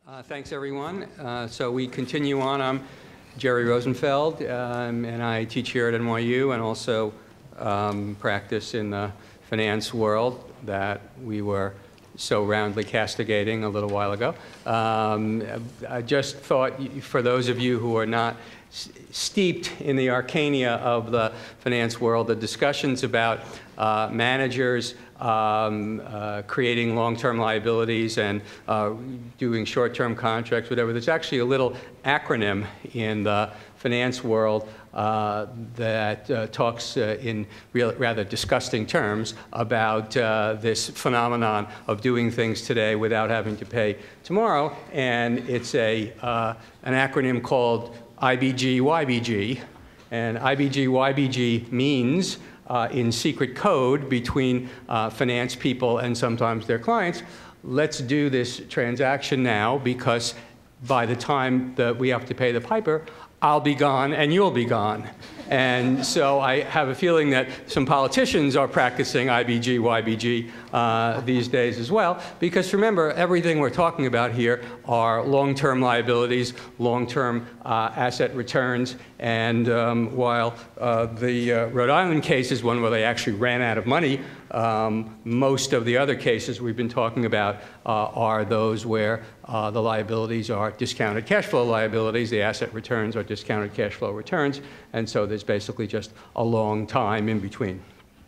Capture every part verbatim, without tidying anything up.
Uh, thanks, everyone. Uh, so we continue on. I'm Jerry Rosenfeld, um, and I teach here at N Y U and also um, practice in the finance world that we were so roundly castigating a little while ago. Um, I just thought, for those of you who are not steeped in the arcana of the finance world, the discussions about uh, managers um, uh, creating long-term liabilities and uh, doing short-term contracts, whatever. There's actually a little acronym in the finance world uh, that uh, talks uh, in real, rather disgusting terms about uh, this phenomenon of doing things today without having to pay tomorrow. And it's a, uh, an acronym called I B G Y B G, and I B G Y B G means, uh, in secret code between uh, finance people and sometimes their clients, let's do this transaction now because by the time that we have to pay the piper, I'll be gone and you'll be gone. And so I have a feeling that some politicians are practicing I B G Y B G uh, these days as well, because remember, everything we're talking about here are long-term liabilities, long-term uh, asset returns, and um, while uh, the uh, Rhode Island case is one where they actually ran out of money, um, most of the other cases we've been talking about uh, are those where uh, the liabilities are discounted cash flow liabilities, the asset returns are discounted cash flow returns, and so there's basically just a long time in between.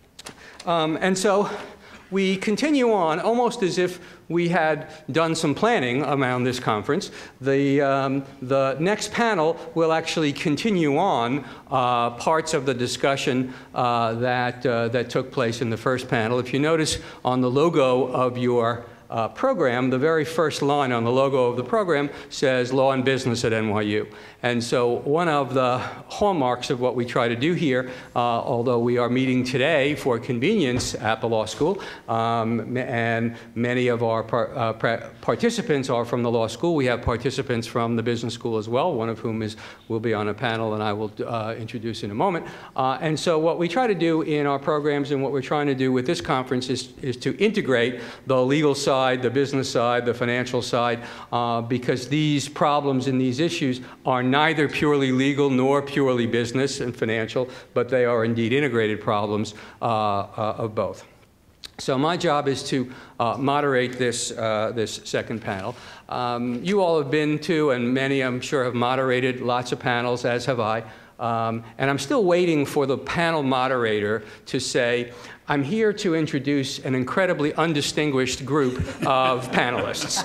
Um, and so we continue on almost as if we had done some planning around this conference. The, um, the next panel will actually continue on uh, parts of the discussion uh, that, uh, that took place in the first panel. If you notice on the logo of your Uh, program, the very first line on the logo of the program says Law and Business at N Y U. And so one of the hallmarks of what we try to do here, uh, although we are meeting today for convenience at the law school, um, and many of our par uh, participants are from the law school. We have participants from the business school as well, one of whom is, will be on a panel and I will uh, introduce in a moment. Uh, and so what we try to do in our programs and what we're trying to do with this conference is, is to integrate the legal side, the business side, the financial side, uh, because these problems and these issues are neither purely legal nor purely business and financial, but they are indeed integrated problems uh, uh, of both. So my job is to uh, moderate this, uh, this second panel. Um, you all have been to, and many I'm sure have moderated lots of panels, as have I. Um, and I'm still waiting for the panel moderator to say, I'm here to introduce an incredibly undistinguished group of panelists.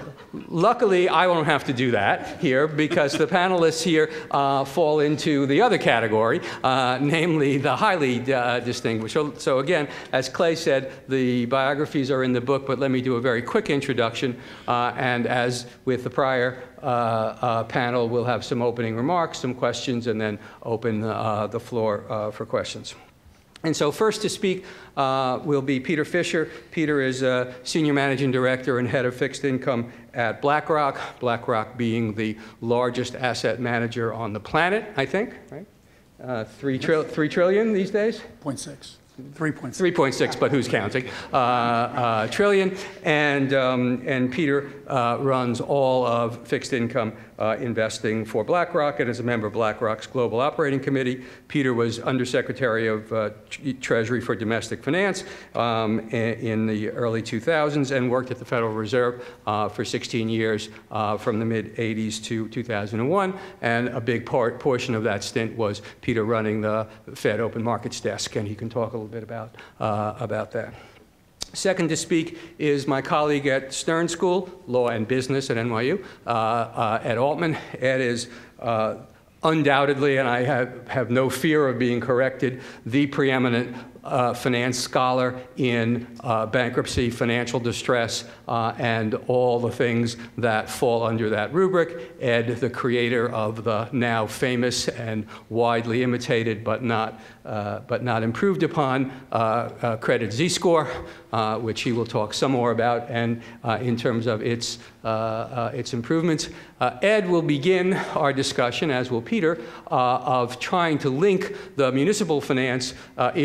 Luckily, I won't have to do that here because the panelists here uh, fall into the other category, uh, namely the highly uh, distinguished. So, so again, as Clay said, the biographies are in the book, but let me do a very quick introduction. Uh, and as with the prior uh, uh, panel, we'll have some opening remarks, some questions, and then open uh, the floor uh, for questions. And so first to speak uh, will be Peter Fisher. Peter is a Senior Managing Director and Head of Fixed Income at BlackRock, BlackRock being the largest asset manager on the planet, I think, right? Uh, three, tri three trillion these days? zero point six. three point six. three point six, but who's counting? Uh, uh, trillion. And, um, and Peter uh, runs all of fixed income uh, investing for BlackRock and is a member of BlackRock's Global Operating Committee. Peter was Undersecretary of uh, Treasury for Domestic Finance um, in the early two thousands and worked at the Federal Reserve uh, for sixteen years uh, from the mid eighties to two thousand one. And a big part, portion of that stint was Peter running the Fed Open Markets desk, and he can talk a little bit about, uh, about that. Second to speak is my colleague at Stern School, Law and Business at N Y U, uh, uh, Ed Altman. Ed is uh, undoubtedly, and I have, have no fear of being corrected, the preeminent uh, finance scholar in uh, bankruptcy, financial distress, uh, and all the things that fall under that rubric. Ed, the creator of the now famous and widely imitated but not, uh, but not improved upon uh, uh, credit Z-score, uh, which he will talk some more about, and uh, in terms of its, uh, uh, its improvements. Uh, Ed will begin our discussion, as will Peter, uh, of trying to link the municipal finance uh, issues that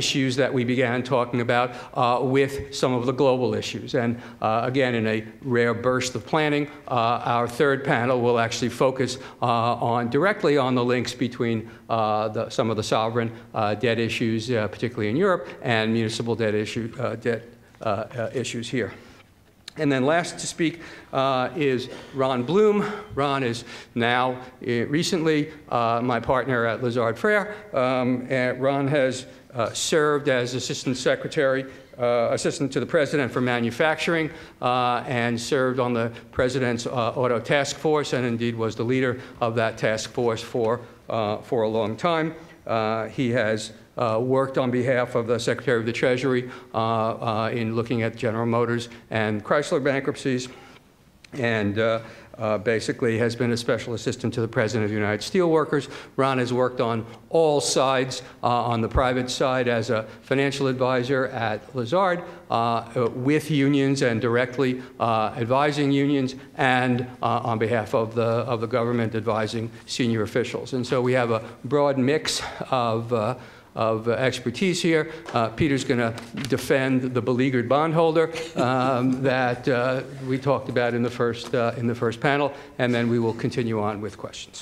that we began talking about uh, with some of the global issues. And uh, again, in a rare burst of planning, uh, our third panel will actually focus uh, on directly on the links between uh, the, some of the sovereign uh, debt issues, uh, particularly in Europe, and municipal debt, issue, uh, debt uh, uh, issues here. And then last to speak uh, is Ron Bloom. Ron is now uh, recently uh, my partner at Lazard Frères. Um, and Ron has uh, served as Assistant Secretary, uh, Assistant to the President for Manufacturing, uh, and served on the President's uh, Auto Task Force, and indeed was the leader of that task force for, uh, for a long time. Uh, he has Uh, worked on behalf of the Secretary of the Treasury uh, uh, in looking at General Motors and Chrysler bankruptcies, and uh, uh, basically has been a special assistant to the President of the United Steelworkers. Ron has worked on all sides, uh, on the private side as a financial advisor at Lazard, uh, with unions and directly uh, advising unions, and uh, on behalf of the, of the government advising senior officials. And so we have a broad mix of uh, of uh, expertise here. Uh, Peter's going to defend the beleaguered bondholder um, that uh, we talked about in the first uh, in the first panel, and then we will continue on with questions.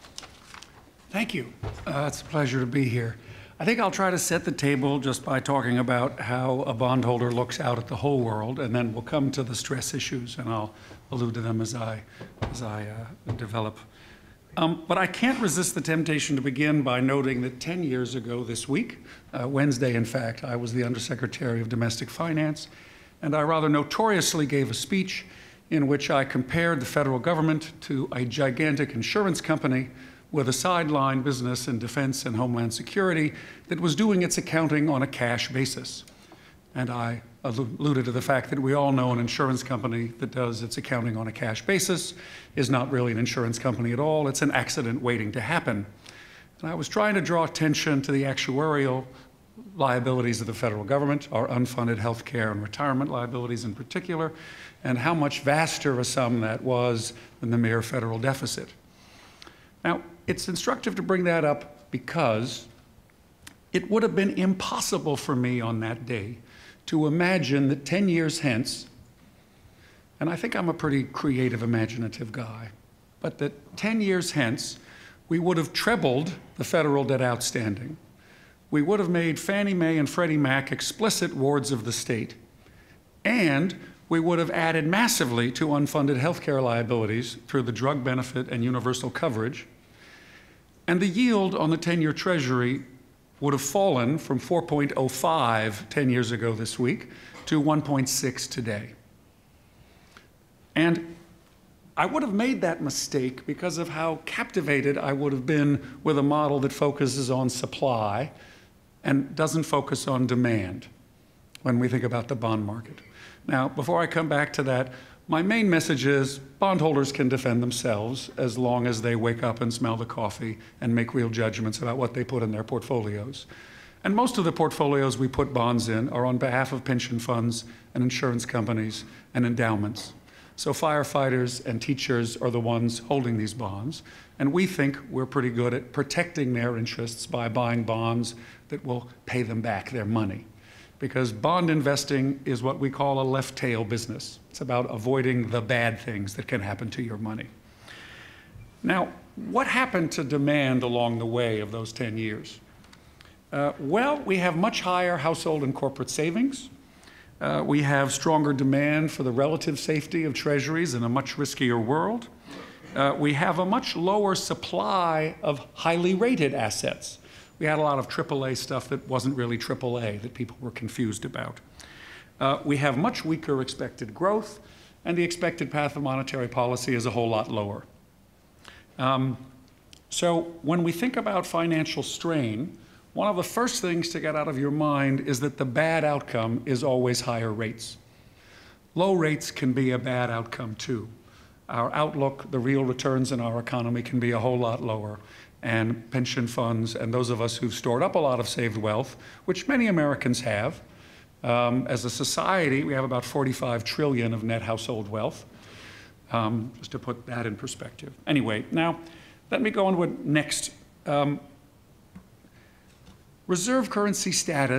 Thank you. Uh, it's a pleasure to be here. I think I'll try to set the table just by talking about how a bondholder looks out at the whole world, and then we'll come to the stress issues, and I'll allude to them as I as I uh, develop. Um, but I can't resist the temptation to begin by noting that ten years ago this week, uh, Wednesday in fact, I was the Undersecretary of Domestic Finance, and I rather notoriously gave a speech in which I compared the federal government to a gigantic insurance company with a sideline business in defense and homeland security that was doing its accounting on a cash basis. And I alluded to the fact that we all know an insurance company that does its accounting on a cash basis is not really an insurance company at all. It's an accident waiting to happen. And I was trying to draw attention to the actuarial liabilities of the federal government, our unfunded health care and retirement liabilities in particular, and how much vaster a sum that was than the mere federal deficit. Now, it's instructive to bring that up because it would have been impossible for me on that day to imagine that ten years hence, and I think I'm a pretty creative, imaginative guy, but that ten years hence, we would have trebled the federal debt outstanding. We would have made Fannie Mae and Freddie Mac explicit wards of the state, and we would have added massively to unfunded healthcare liabilities through the drug benefit and universal coverage, and the yield on the ten-year Treasury would have fallen from four point oh five ten years ago this week to one point six today. And I would have made that mistake because of how captivated I would have been with a model that focuses on supply and doesn't focus on demand when we think about the bond market. Now, before I come back to that, my main message is bondholders can defend themselves as long as they wake up and smell the coffee and make real judgments about what they put in their portfolios. And most of the portfolios we put bonds in are on behalf of pension funds and insurance companies and endowments. So firefighters and teachers are the ones holding these bonds. And we think we're pretty good at protecting their interests by buying bonds that will pay them back their money. Because bond investing is what we call a left tail business. It's about avoiding the bad things that can happen to your money. Now, what happened to demand along the way of those ten years? Uh, well, we have much higher household and corporate savings. Uh, we have stronger demand for the relative safety of treasuries in a much riskier world. Uh, we have a much lower supply of highly rated assets. We had a lot of triple A stuff that wasn't really triple A that people were confused about. Uh, we have much weaker expected growth, and the expected path of monetary policy is a whole lot lower. Um, so when we think about financial strain, one of the first things to get out of your mind is that the bad outcome is always higher rates. Low rates can be a bad outcome too. Our outlook, the real returns in our economy can be a whole lot lower. And pension funds and those of us who've stored up a lot of saved wealth, which many Americans have, um, as a society, we have about forty-five trillion of net household wealth, um, just to put that in perspective. Anyway, now let me go on with next. Um, reserve currency status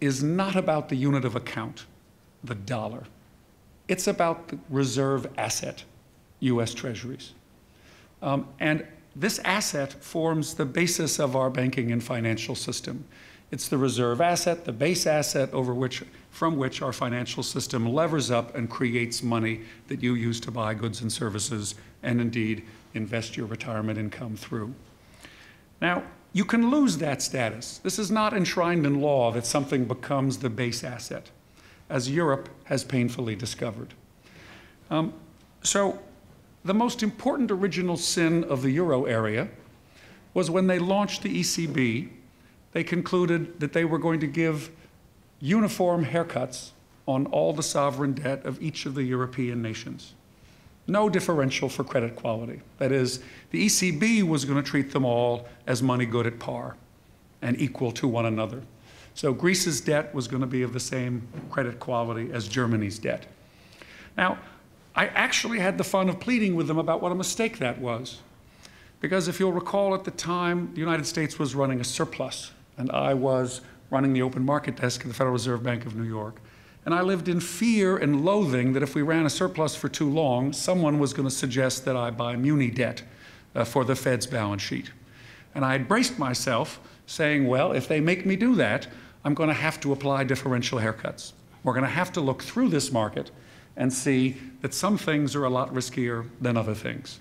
is not about the unit of account, the dollar. It's about the reserve asset, U S Treasuries. Um, and this asset forms the basis of our banking and financial system. It's the reserve asset, the base asset over which, from which our financial system levers up and creates money that you use to buy goods and services and indeed invest your retirement income through. Now, you can lose that status. This is not enshrined in law that something becomes the base asset, as Europe has painfully discovered. Um, so the most important original sin of the euro area was when they launched the E C B, they concluded that they were going to give uniform haircuts on all the sovereign debt of each of the European nations. No differential for credit quality. That is, the E C B was going to treat them all as money good at par and equal to one another. So Greece's debt was going to be of the same credit quality as Germany's debt. Now, I actually had the fun of pleading with them about what a mistake that was. Because if you'll recall, at the time, the United States was running a surplus, and I was running the open market desk at the Federal Reserve Bank of New York. And I lived in fear and loathing that if we ran a surplus for too long, someone was going to suggest that I buy muni debt uh, for the Fed's balance sheet. And I had braced myself, saying, well, if they make me do that, I'm going to have to apply differential haircuts. We're going to have to look through this market and see that some things are a lot riskier than other things.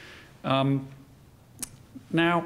Um, now,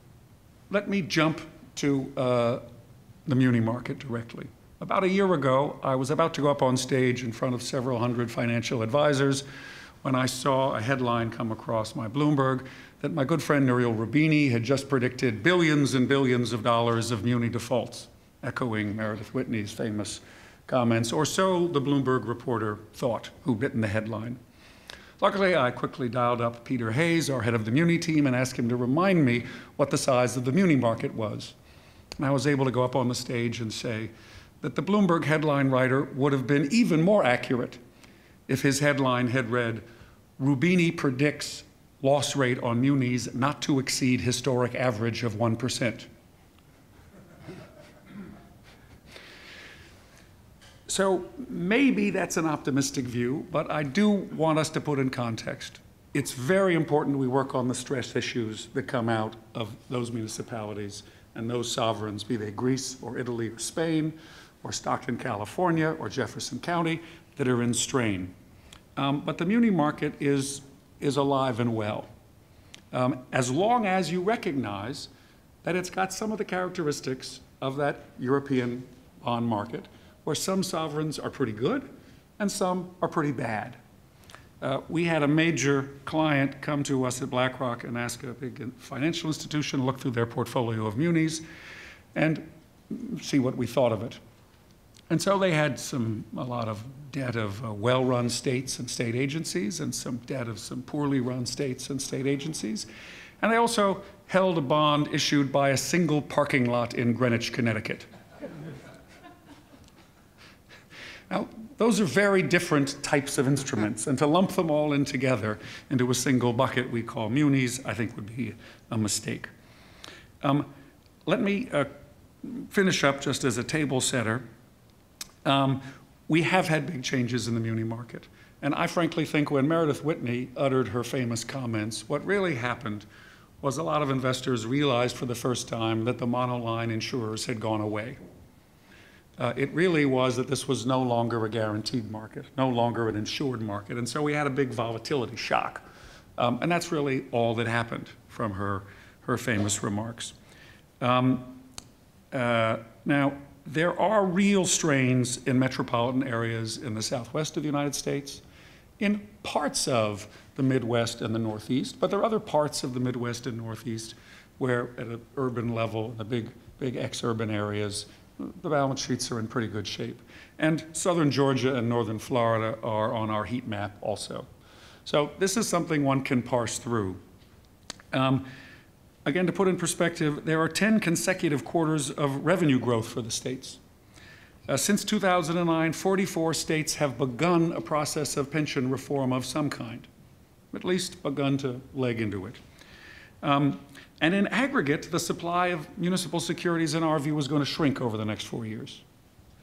let me jump to uh, the muni market directly. About a year ago, I was about to go up on stage in front of several hundred financial advisors when I saw a headline come across my Bloomberg that my good friend Nouriel Roubini had just predicted billions and billions of dollars of muni defaults, echoing Meredith Whitney's famous comments, or so the Bloomberg reporter thought, who'd written the headline. Luckily, I quickly dialed up Peter Hayes, our head of the muni team, and asked him to remind me what the size of the muni market was. And I was able to go up on the stage and say that the Bloomberg headline writer would have been even more accurate if his headline had read, Roubini predicts loss rate on munis not to exceed historic average of one percent. So maybe that's an optimistic view, but I do want us to put in context. It's very important we work on the stress issues that come out of those municipalities and those sovereigns, be they Greece or Italy or Spain or Stockton, California or Jefferson County, that are in strain. Um, but the muni market is, is alive and well. Um, as long as you recognize that it's got some of the characteristics of that European bond market, where some sovereigns are pretty good and some are pretty bad. Uh, we had a major client come to us at BlackRock and ask a big financial institution to look through their portfolio of munis and see what we thought of it. And so they had some, a lot of debt of uh, well-run states and state agencies and some debt of some poorly run states and state agencies. And they also held a bond issued by a single parking lot in Greenwich, Connecticut. Now, those are very different types of instruments, and to lump them all in together into a single bucket we call munis, I think would be a mistake. Um, let me uh, finish up just as a table setter. Um, we have had big changes in the muni market, and I frankly think when Meredith Whitney uttered her famous comments, what really happened was a lot of investors realized for the first time that the monoline insurers had gone away. Uh, it really was that this was no longer a guaranteed market, no longer an insured market, and so we had a big volatility shock. Um, and that's really all that happened from her, her famous remarks. Um, uh, now, there are real strains in metropolitan areas in the southwest of the United States, in parts of the Midwest and the Northeast, but there are other parts of the Midwest and Northeast where at an urban level, the big, big ex-urban areas, the balance sheets are in pretty good shape. And southern Georgia and northern Florida are on our heat map also. So this is something one can parse through. Um, again, to put in perspective, there are ten consecutive quarters of revenue growth for the states. Uh, since two thousand nine, forty-four states have begun a process of pension reform of some kind, at least begun to leg into it. Um, And in aggregate, the supply of municipal securities, in our view, is going to shrink over the next four years.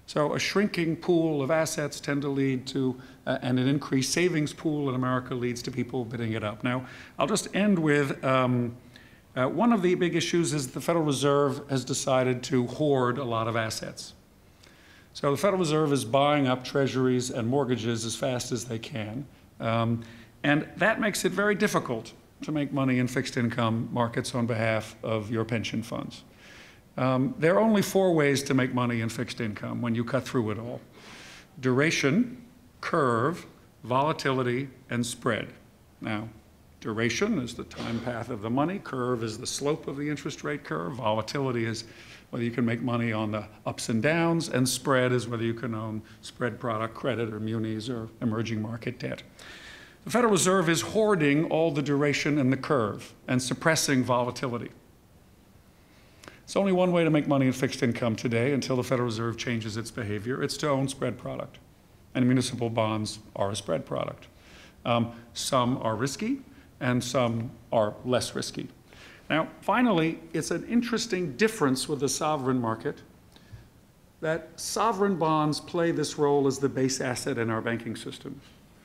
So a shrinking pool of assets tend to lead to, uh, and an increased savings pool in America leads to people bidding it up. Now, I'll just end with, um, uh, one of the big issues is the Federal Reserve has decided to hoard a lot of assets. So the Federal Reserve is buying up treasuries and mortgages as fast as they can. Um, and that makes it very difficult to make money in fixed income markets on behalf of your pension funds. Um, there are only four ways to make money in fixed income when you cut through it all: duration, curve, volatility, and spread. Now, duration is the time path of the money, curve is the slope of the interest rate curve, volatility is whether you can make money on the ups and downs, and spread is whether you can own spread product credit or munis or emerging market debt. The Federal Reserve is hoarding all the duration and the curve and suppressing volatility. It's only one way to make money in fixed income today until the Federal Reserve changes its behavior. It's to own spread product. And municipal bonds are a spread product. Um, some are risky, and some are less risky. Now, finally, it's an interesting difference with the sovereign market that sovereign bonds play this role as the base asset in our banking system.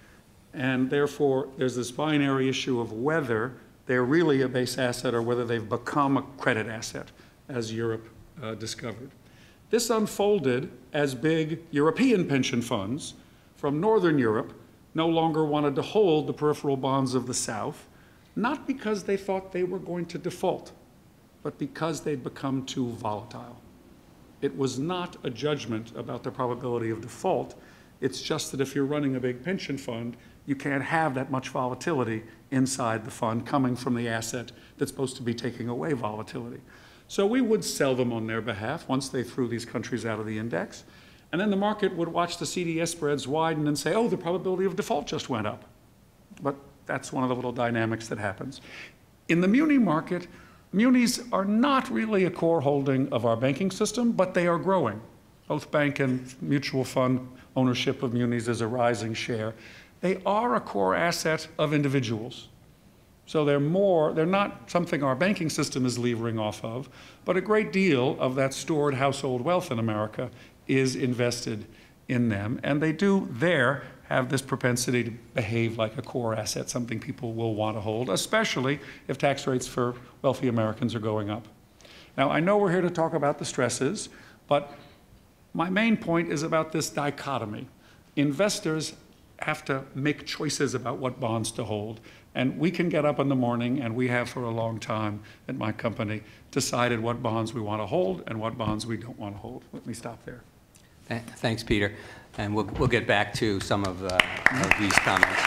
And therefore, there's this binary issue of whether they're really a base asset or whether they've become a credit asset, as Europe uh, discovered. This unfolded as big European pension funds from Northern Europe no longer wanted to hold the peripheral bonds of the South, not because they thought they were going to default, but because they'd become too volatile. It was not a judgment about the probability of default. It's just that if you're running a big pension fund, you can't have that much volatility inside the fund coming from the asset that's supposed to be taking away volatility. So we would sell them on their behalf once they threw these countries out of the index. And then the market would watch the C D S spreads widen and say, oh, the probability of default just went up. But that's one of the little dynamics that happens. In the muni market, munis are not really a core holding of our banking system, but they are growing. Both bank and mutual fund ownership of munis is a rising share. They are a core asset of individuals. So they're more, they're not something our banking system is levering off of, but a great deal of that stored household wealth in America is invested in them. And they do there have this propensity to behave like a core asset, something people will want to hold, especially if tax rates for wealthy Americans are going up. Now, I know we're here to talk about the stresses, but my main point is about this dichotomy. Investors have to make choices about what bonds to hold. And we can get up in the morning, and we have for a long time at my company, decided what bonds we want to hold and what bonds we don't want to hold. Let me stop there. Thanks, Peter. And we'll, we'll get back to some of, uh, of these comments.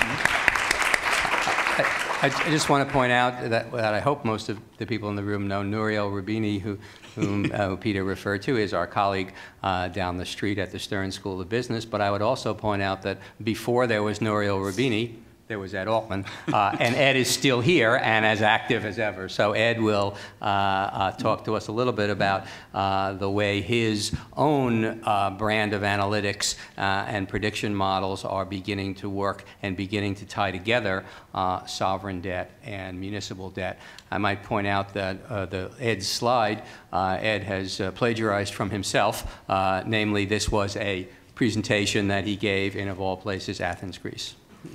I, I just want to point out that, that I hope most of the people in the room know Nouriel Roubini, who, whom uh, Peter referred to, is our colleague uh, down the street at the Stern School of Business. But I would also point out that before there was Nouriel Roubini, there was Ed Altman, uh, and Ed is still here and as active as ever. So Ed will uh, uh, talk to us a little bit about uh, the way his own uh, brand of analytics uh, and prediction models are beginning to work and beginning to tie together uh, sovereign debt and municipal debt. I might point out that uh, the Ed's slide, uh, Ed has uh, plagiarized from himself, uh, namely this was a presentation that he gave in, of all places, Athens, Greece.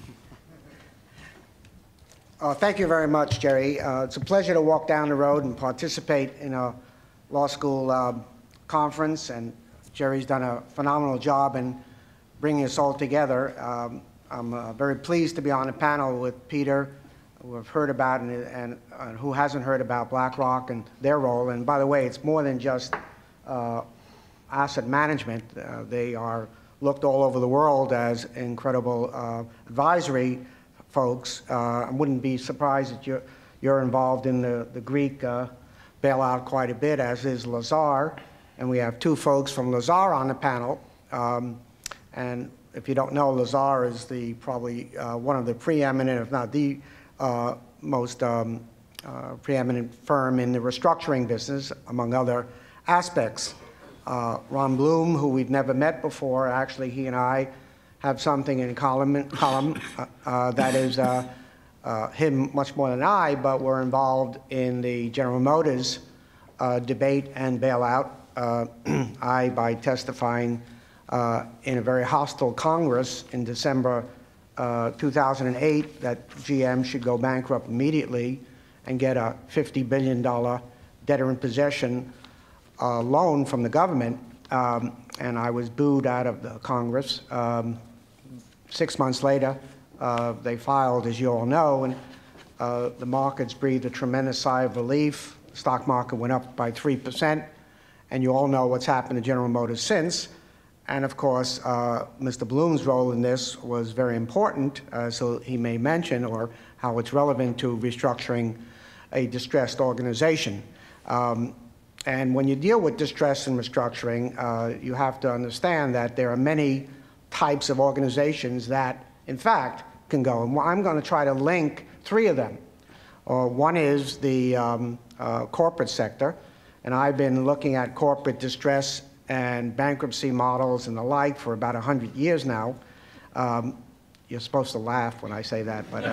Uh, thank you very much, Jerry. Uh, it's a pleasure to walk down the road and participate in a law school uh, conference, and Jerry's done a phenomenal job in bringing us all together. Um, I'm uh, very pleased to be on a panel with Peter, who I've heard about and, and uh, who hasn't heard about BlackRock and their role. And by the way, it's more than just uh, asset management. Uh, they are looked all over the world as incredible uh, advisory folks. Uh, I wouldn't be surprised that you're, you're involved in the, the Greek uh, bailout quite a bit, as is Lazard. And we have two folks from Lazard on the panel. Um, and if you don't know, Lazard is the probably uh, one of the preeminent, if not the uh, most um, uh, preeminent firm in the restructuring business, among other aspects. Uh, Ron Bloom, who we've never met before, actually he and I have something in common, column, uh, uh, that is uh, uh, him much more than I, but we're involved in the General Motors uh, debate and bailout. Uh, I by testifying uh, in a very hostile Congress in December uh, two thousand eight that G M should go bankrupt immediately and get a fifty billion dollar debtor in possession uh, loan from the government. Um, and I was booed out of the Congress. Um, six months later, uh, they filed, as you all know, and uh, the markets breathed a tremendous sigh of relief. The stock market went up by three percent, and you all know what's happened to General Motors since. And of course, uh, Mister Bloom's role in this was very important, uh, so he may mention, or how it's relevant to restructuring a distressed organization. Um, and when you deal with distress and restructuring, uh, you have to understand that there are many types of organizations that, in fact, can go. And I'm going to try to link three of them. Uh, one is the um, uh, corporate sector, and I've been looking at corporate distress and bankruptcy models and the like for about one hundred years now. Um, you're supposed to laugh when I say that, but uh,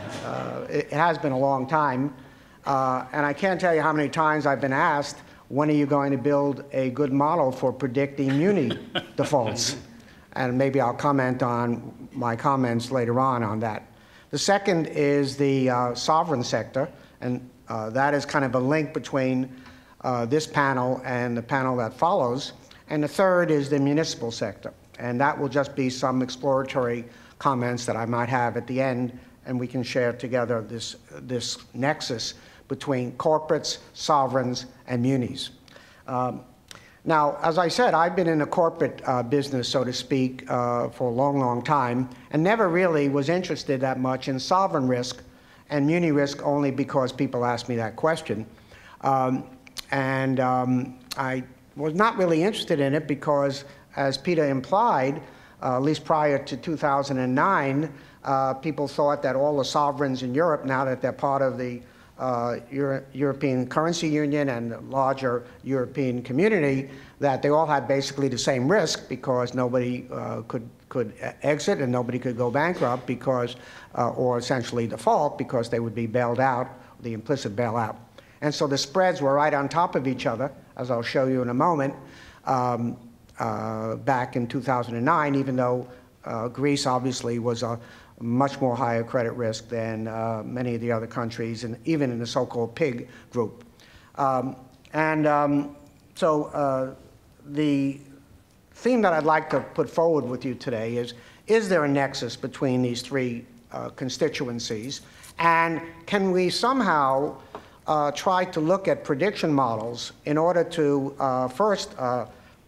uh, it, it has been a long time. Uh, and I can't tell you how many times I've been asked, when are you going to build a good model for predicting muni defaults? And maybe I'll comment on my comments later on on that. The second is the uh, sovereign sector, and uh, that is kind of a link between uh, this panel and the panel that follows. And the third is the municipal sector, and that will just be some exploratory comments that I might have at the end, and we can share together this, this nexus between corporates, sovereigns, and munis. Um, now, as I said, I've been in the corporate uh, business, so to speak, uh, for a long, long time, and never really was interested that much in sovereign risk and muni risk only because people asked me that question. Um, and um, I was not really interested in it because, as Peter implied, uh, at least prior to two thousand nine, uh, people thought that all the sovereigns in Europe, now that they're part of the uh, Euro European Currency Union and the larger European community, that they all had basically the same risk because nobody uh, could, could exit and nobody could go bankrupt because, uh, or essentially default because they would be bailed out, the implicit bailout. And so the spreads were right on top of each other, as I'll show you in a moment, um, uh, back in two thousand nine, even though uh, Greece obviously was a much more higher credit risk than uh, many of the other countries, and even in the so-called PIG group. Um, and um, so uh, the theme that I'd like to put forward with you today is, is there a nexus between these three uh, constituencies? And can we somehow Uh, try to look at prediction models in order to uh, first uh, uh,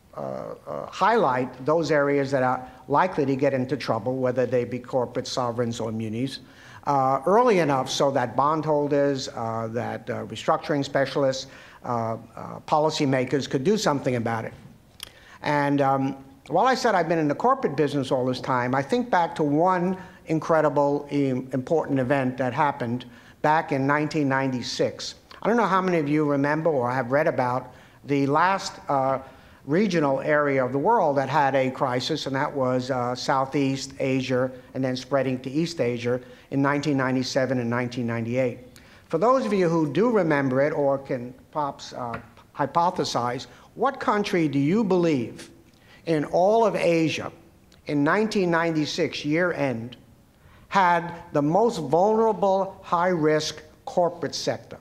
uh, highlight those areas that are likely to get into trouble, whether they be corporate, sovereigns, or munis, uh, early enough so that bondholders, uh, that uh, restructuring specialists, uh, uh, policymakers could do something about it. And um, while I said I've been in the corporate business all this time, I think back to one incredible, important event that happened back in nineteen ninety-six. I don't know how many of you remember or have read about the last uh, regional area of the world that had a crisis, and that was uh, Southeast Asia and then spreading to East Asia in nineteen ninety-seven and nineteen ninety-eight. For those of you who do remember it or can perhaps uh, hypothesize, what country do you believe in all of Asia in nineteen ninety-six, year end, had the most vulnerable, high-risk corporate sector?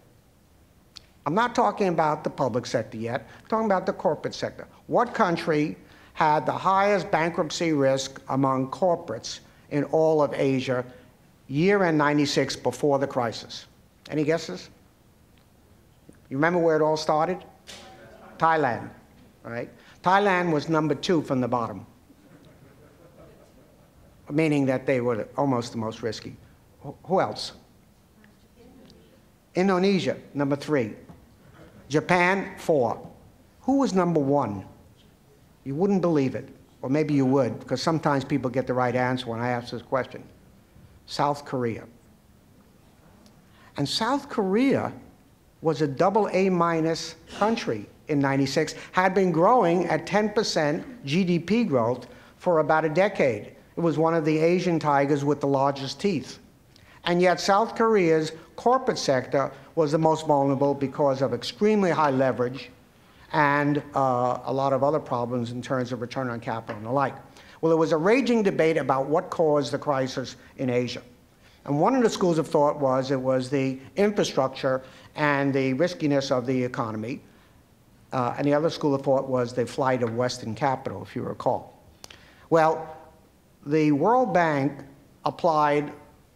I'm not talking about the public sector yet. I'm talking about the corporate sector. What country had the highest bankruptcy risk among corporates in all of Asia year-end ninety-six before the crisis? Any guesses? You remember where it all started? Thailand, right? Thailand was number two from the bottom, meaning that they were almost the most risky. Who else? Indonesia, number three. Japan, four. Who was number one? You wouldn't believe it, or maybe you would, because sometimes people get the right answer when I ask this question. South Korea. And South Korea was a double A minus country in ninety-six, had been growing at ten percent G D P growth for about a decade. It was one of the Asian tigers with the largest teeth. And yet South Korea's corporate sector was the most vulnerable because of extremely high leverage and uh, a lot of other problems in terms of return on capital and the like. Well, there was a raging debate about what caused the crisis in Asia. And one of the schools of thought was it was the infrastructure and the riskiness of the economy. Uh, and the other school of thought was the flight of Western capital, if you recall. Well, the World Bank applied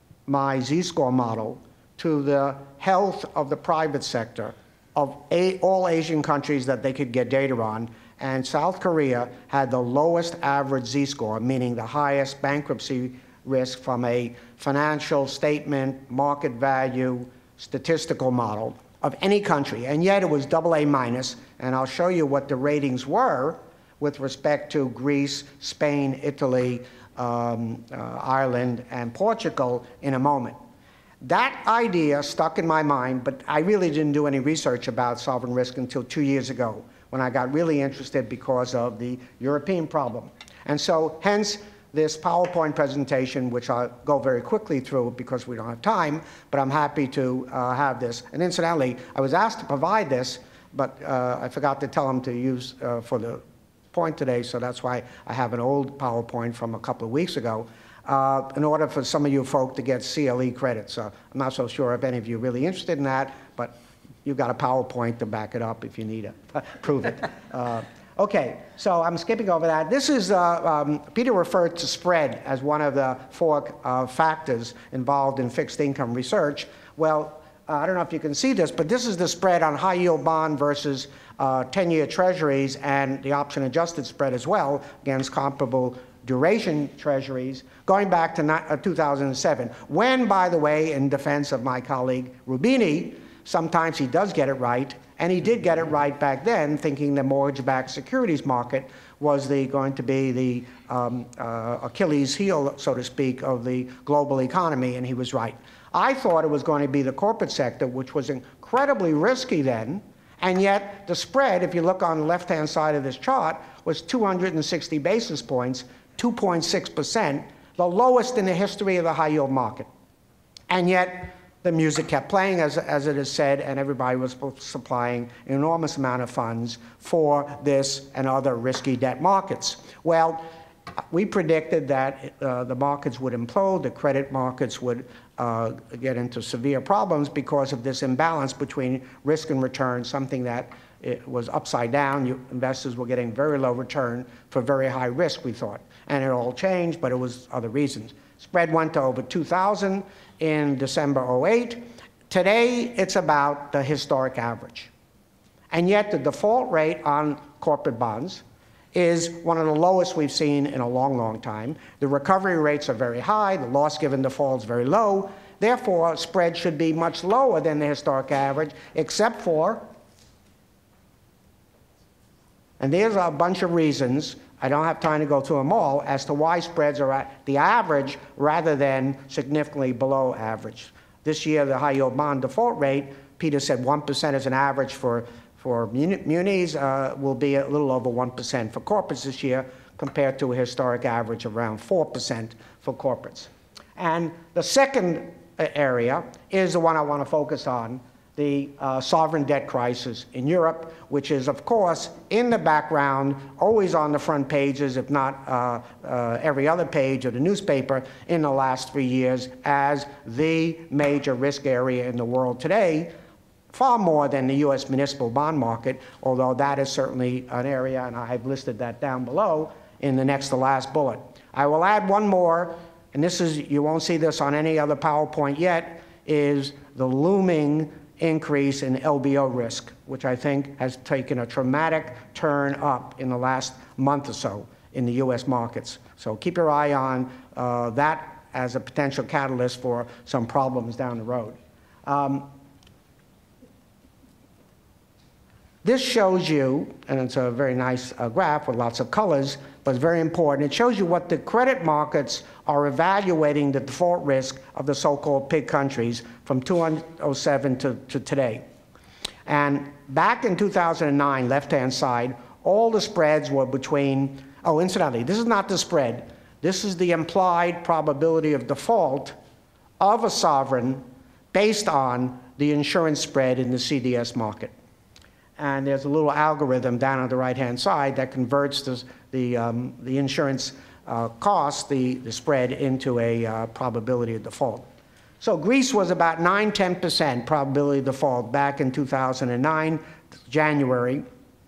my Z-score model to the health of the private sector of a, all Asian countries that they could get data on, and South Korea had the lowest average Z-score, meaning the highest bankruptcy risk from a financial statement, market value, statistical model of any country, and yet it was double A minus, and I'll show you what the ratings were with respect to Greece, Spain, Italy, um, uh, Ireland, and Portugal in a moment. That idea stuck in my mind, but I really didn't do any research about sovereign risk until two years ago, when I got really interested because of the European problem. And so, hence, this PowerPoint presentation, which I'll go very quickly through because we don't have time, but I'm happy to uh, have this. And incidentally, I was asked to provide this, but uh, I forgot to tell them to use uh, for the point today, so that's why I have an old PowerPoint from a couple of weeks ago, uh, in order for some of you folk to get C L E credit. So I'm not so sure if any of you are really interested in that, but you've got a PowerPoint to back it up if you need to prove it. Uh, Okay, so I'm skipping over that. This is, uh, um, Peter referred to spread as one of the four uh, factors involved in fixed income research. Well, uh, I don't know if you can see this, but this is the spread on high yield bond versus ten-year uh, treasuries, and the option adjusted spread as well against comparable duration treasuries going back to two thousand seven. When, by the way, in defense of my colleague Rubini, sometimes he does get it right. And he did get it right back then, thinking the mortgage-backed securities market was the, going to be the um, uh, Achilles heel, so to speak, of the global economy, and he was right. I thought it was going to be the corporate sector, which was incredibly risky then, and yet the spread, if you look on the left-hand side of this chart, was two hundred sixty basis points, two point six percent, the lowest in the history of the high-yield market. And yet, the music kept playing, as, as it is said, and everybody was supplying an enormous amount of funds for this and other risky debt markets. Well, we predicted that uh, the markets would implode, the credit markets would uh, get into severe problems because of this imbalance between risk and return, something that it was upside down. You, investors were getting very low return for very high risk, we thought. And it all changed, but it was other reasons. Spread went to over two thousand in December oh eight. Today, it's about the historic average. And yet, the default rate on corporate bonds is one of the lowest we've seen in a long, long time. The recovery rates are very high. The loss given default is very low. Therefore, spread should be much lower than the historic average, except for, and there's a bunch of reasons, I don't have time to go through them all, as to why spreads are at the average rather than significantly below average. This year, the high-yield bond default rate, Peter said one percent is an average for, for munis, uh, will be a little over one percent for corporates this year, compared to a historic average of around four percent for corporates. And the second area is the one I want to focus on, the uh, sovereign debt crisis in Europe, which is, of course, in the background, always on the front pages, if not uh, uh, every other page of the newspaper in the last three years as the major risk area in the world today, far more than the U S municipal bond market, although that is certainly an area, and I've listed that down below in the next to last bullet. I will add one more, and this is, you won't see this on any other PowerPoint yet, is the looming increase in L B O risk, which I think has taken a dramatic turn up in the last month or so in the U S markets. So keep your eye on uh, that as a potential catalyst for some problems down the road. Um, this shows you, and it's a very nice uh, graph with lots of colors, but it's very important. It shows you what the credit markets are evaluating the default risk of the so-called pig countries from two thousand seven to, to today. And back in two thousand nine, left-hand side, all the spreads were between, oh, incidentally, this is not the spread. This is the implied probability of default of a sovereign based on the insurance spread in the C D S market. and there's a little algorithm down on the right-hand side that converts the, the, um, the insurance uh, cost, the, the spread, into a uh, probability of default. So Greece was about nine, ten percent probability of default back in two thousand nine, January.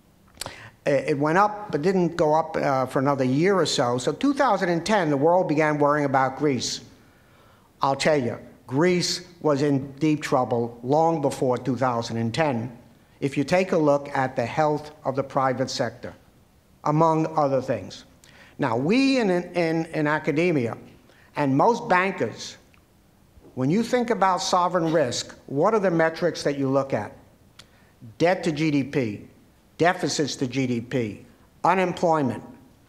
It went up, but didn't go up uh, for another year or so. So two thousand ten, the world began worrying about Greece. I'll tell you, Greece was in deep trouble long before two thousand ten. If you take a look at the health of the private sector, among other things. Now, we in, in, in academia and most bankers, when you think about sovereign risk, what are the metrics that you look at? Debt to G D P, deficits to G D P, unemployment,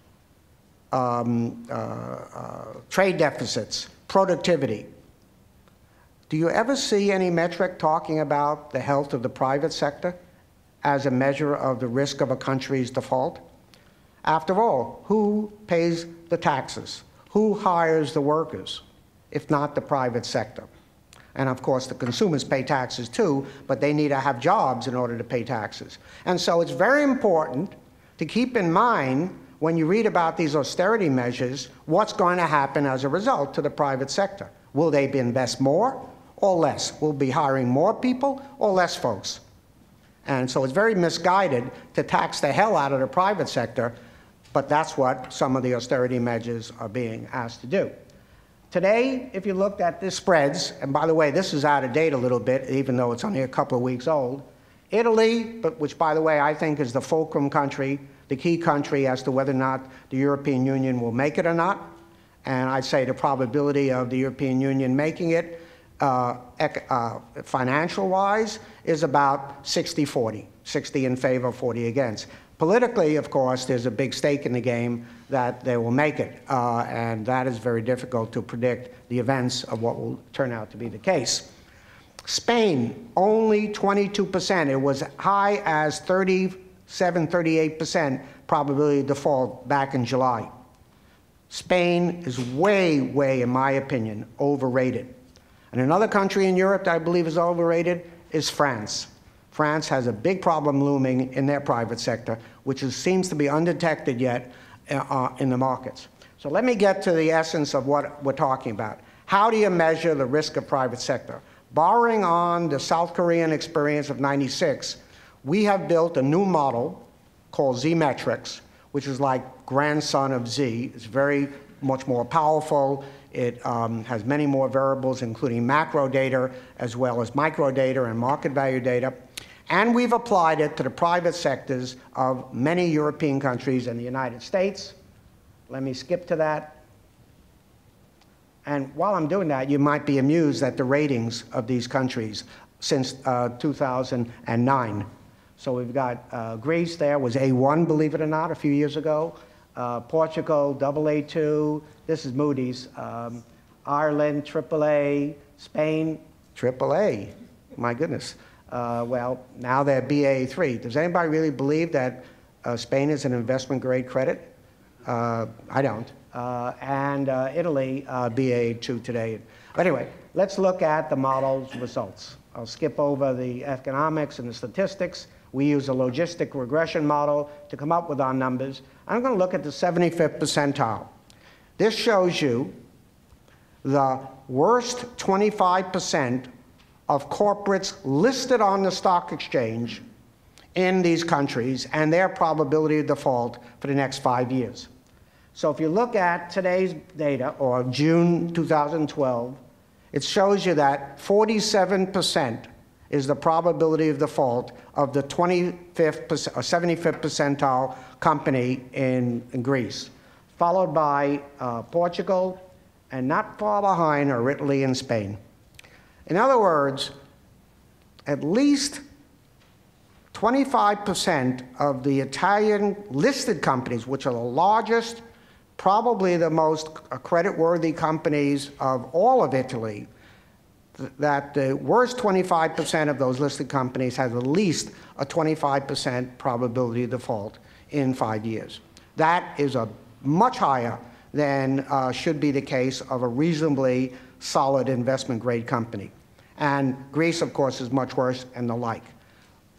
um, uh, uh, trade deficits, productivity. Do you ever see any metric talking about the health of the private sector as a measure of the risk of a country's default? After all, who pays the taxes? Who hires the workers, if not the private sector? And of course, the consumers pay taxes too, but they need to have jobs in order to pay taxes. And so it's very important to keep in mind, when you read about these austerity measures, what's going to happen as a result to the private sector. Will they invest more or less? Will be hiring more people or less folks? And so it's very misguided to tax the hell out of the private sector, but that's what some of the austerity measures are being asked to do. Today, if you looked at the spreads, and by the way, this is out of date a little bit, even though it's only a couple of weeks old, Italy, but which, by the way, I think is the fulcrum country, the key country as to whether or not the European Union will make it or not, and I'd say the probability of the European Union making it uh, uh, financial-wise is about sixty forty, sixty in favor, forty against. Politically, of course, there's a big stake in the game that they will make it, uh, and that is very difficult to predict the events of what will turn out to be the case. Spain, only twenty-two percent. It was high as thirty-seven, thirty-eight percent probability of default back in July. Spain is way, way, in my opinion, overrated. And another country in Europe that I believe is overrated is France. France has a big problem looming in their private sector, which is, seems to be undetected yet uh, in the markets. So let me get to the essence of what we're talking about. How do you measure the risk of private sector? Borrowing on the South Korean experience of ninety-six, we have built a new model called Z-Metrics, which is like grandson of Z. It's very much more powerful. It um, has many more variables, including macro data, as well as micro data and market value data. And we've applied it to the private sectors of many European countries and the United States. Let me skip to that. And while I'm doing that, you might be amused at the ratings of these countries since uh, two thousand nine. So we've got uh, Greece there was A one, believe it or not, a few years ago. Uh, Portugal, double A two. This is Moody's. Um, Ireland, triple A. Spain, triple A. My goodness. Uh, well, now they're B A three. Does anybody really believe that uh, Spain is an investment-grade credit? Uh, I don't. Uh, and uh, Italy, uh, B A two today. But anyway, let's look at the model's results. I'll skip over the economics and the statistics. We use a logistic regression model to come up with our numbers. I'm going to look at the seventy-fifth percentile. This shows you the worst twenty-five percent of corporates listed on the stock exchange in these countries and their probability of default for the next five years. So if you look at today's data, or June two thousand twelve, it shows you that forty-seven percent is the probability of default of the twenty-fifth or seventy-fifth percentile company in, in Greece, followed by uh, Portugal, and not far behind are Italy and Spain. In other words, at least twenty-five percent of the Italian listed companies, which are the largest, probably the most credit-worthy companies of all of Italy, th that the worst twenty-five percent of those listed companies has at least a twenty-five percent probability of default in five years. That is a much higher than uh, should be the case of a reasonably solid investment-grade company. And Greece, of course, is much worse, and the like.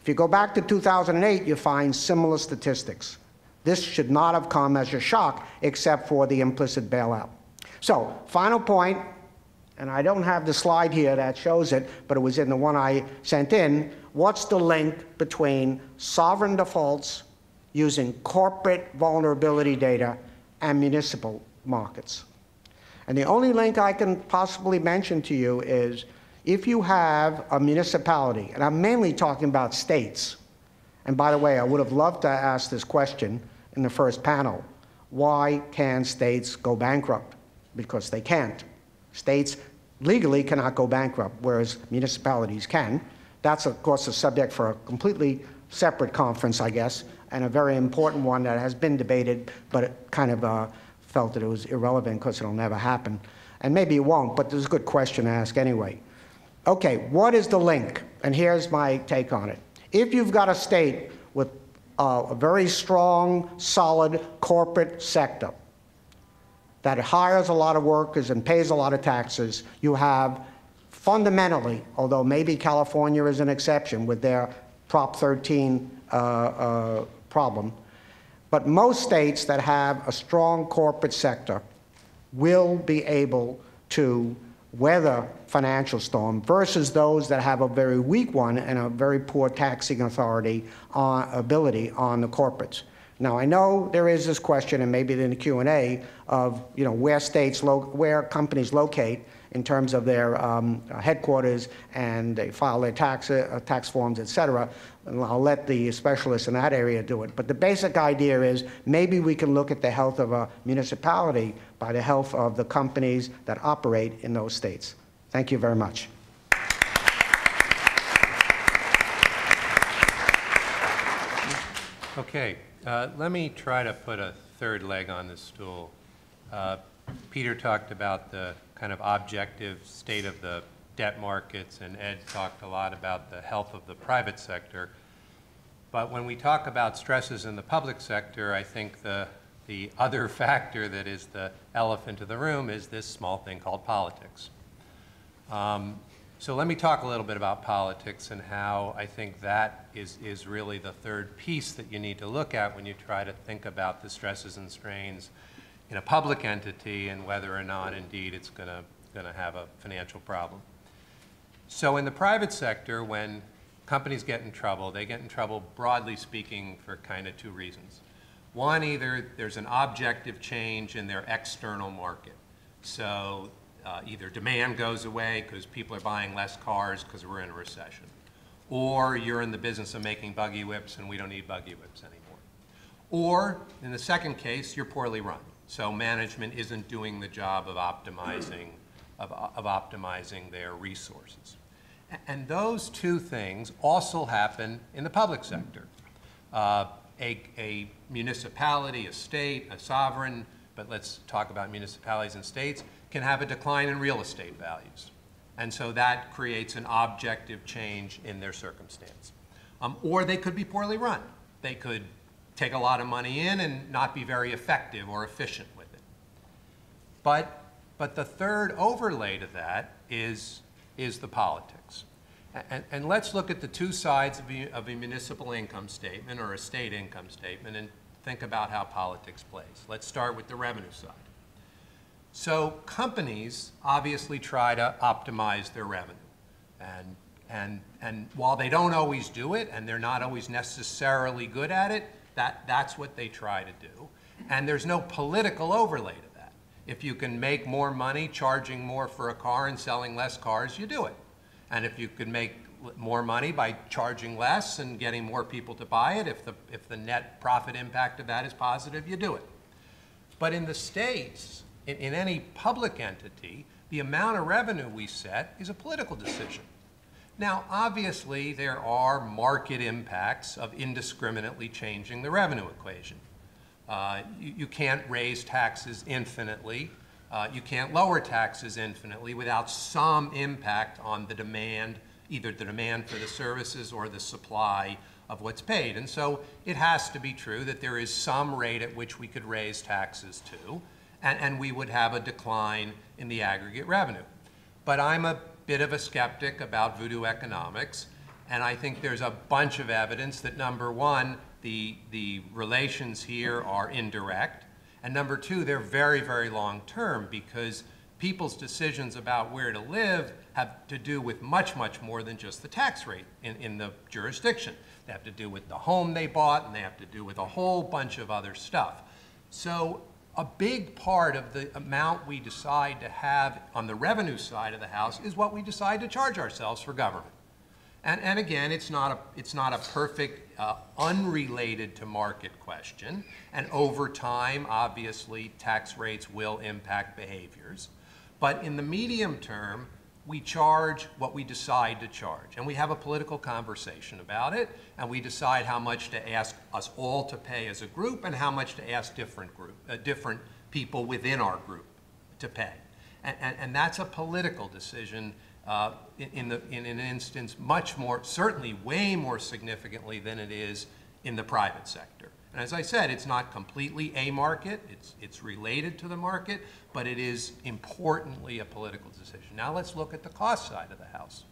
If you go back to two thousand eight, you find similar statistics. This should not have come as a shock, except for the implicit bailout. So, final point, and I don't have the slide here that shows it, but it was in the one I sent in. What's the link between sovereign defaults using corporate vulnerability data and municipal markets? And the only link I can possibly mention to you is if you have a municipality, and I'm mainly talking about states, and by the way, I would have loved to ask this question in the first panel. Why can states go bankrupt? Because they can't. States legally cannot go bankrupt, whereas municipalities can. That's, of course, a subject for a completely separate conference, I guess, and a very important one that has been debated, but it kind of uh, felt that it was irrelevant because it'll never happen. And maybe it won't, but there's a good question to ask anyway. Okay, what is the link? And here's my take on it. If you've got a state with uh, a very strong, solid corporate sector that hires a lot of workers and pays a lot of taxes, you have fundamentally, although maybe California is an exception with their Prop thirteen uh, uh, problem, but most states that have a strong corporate sector will be able to weather financial storm versus those that have a very weak one and a very poor taxing authority uh, ability on the corporates. Now, I know there is this question, and maybe in the Q and A, of you know where states, lo where companies locate in terms of their um, headquarters, and they file their tax uh, tax forms, et cetera. And I'll let the specialists in that area do it. But the basic idea is maybe we can look at the health of a municipality by the health of the companies that operate in those states. Thank you very much. Okay, uh, let me try to put a third leg on this stool. Uh, Peter talked about the kind of objective state of the debt markets, and Ed talked a lot about the health of the private sector. But when we talk about stresses in the public sector, I think the, the other factor that is the elephant in the room is this small thing called politics. Um, so let me talk a little bit about politics and how I think that is, is really the third piece that you need to look at when you try to think about the stresses and strains in a public entity and whether or not indeed it's going to going to have a financial problem. So in the private sector, when companies get in trouble, they get in trouble, broadly speaking, for kind of two reasons. One, either there's an objective change in their external market. So uh, either demand goes away because people are buying less cars because we're in a recession, or you're in the business of making buggy whips and we don't need buggy whips anymore. Or, in the second case, you're poorly run. So management isn't doing the job of optimizing, of, of optimizing their resources. And those two things also happen in the public sector. Uh, a, a municipality, a state, a sovereign, but let's talk about municipalities and states, can have a decline in real estate values. And so that creates an objective change in their circumstance. Um, or they could be poorly run. They could take a lot of money in and not be very effective or efficient with it. But, but the third overlay to that is, is the politics. And, and let's look at the two sides of a, of a municipal income statement or a state income statement and think about how politics plays. Let's start with the revenue side. So companies obviously try to optimize their revenue. And, and, and while they don't always do it, and they're not always necessarily good at it, That, that's what they try to do. And there's no political overlay to that. If you can make more money charging more for a car and selling less cars, you do it. And if you can make more money by charging less and getting more people to buy it, if the, if the net profit impact of that is positive, you do it. But in the States, in, in any public entity, the amount of revenue we set is a political decision. Now, obviously, there are market impacts of indiscriminately changing the revenue equation. Uh, you, you can't raise taxes infinitely. Uh, you can't lower taxes infinitely without some impact on the demand, either the demand for the services or the supply of what's paid. And so it has to be true that there is some rate at which we could raise taxes to, and, and we would have a decline in the aggregate revenue. But I'm a bit of a skeptic about voodoo economics, And I think there's a bunch of evidence that, number one, the, the relations here are indirect, and number two, they're very, very long-term, because people's decisions about where to live have to do with much, much more than just the tax rate in, in the jurisdiction. They have to do with the home they bought, and they have to do with a whole bunch of other stuff. So a big part of the amount we decide to have on the revenue side of the house is what we decide to charge ourselves for government. And, and again, it's not a, it's not a perfect, uh, unrelated to market question. And over time, obviously, tax rates will impact behaviors. But in the medium term, we charge what we decide to charge. And we have a political conversation about it, and we decide how much to ask us all to pay as a group and how much to ask different, group, uh, different people within our group to pay. And, and, and that's a political decision uh, in, in, the, in an instance much more, certainly way more significantly than it is in the private sector. And as I said, it's not completely a market, it's, it's related to the market, but it is importantly a political decision. Now let's look at the cost side of the house.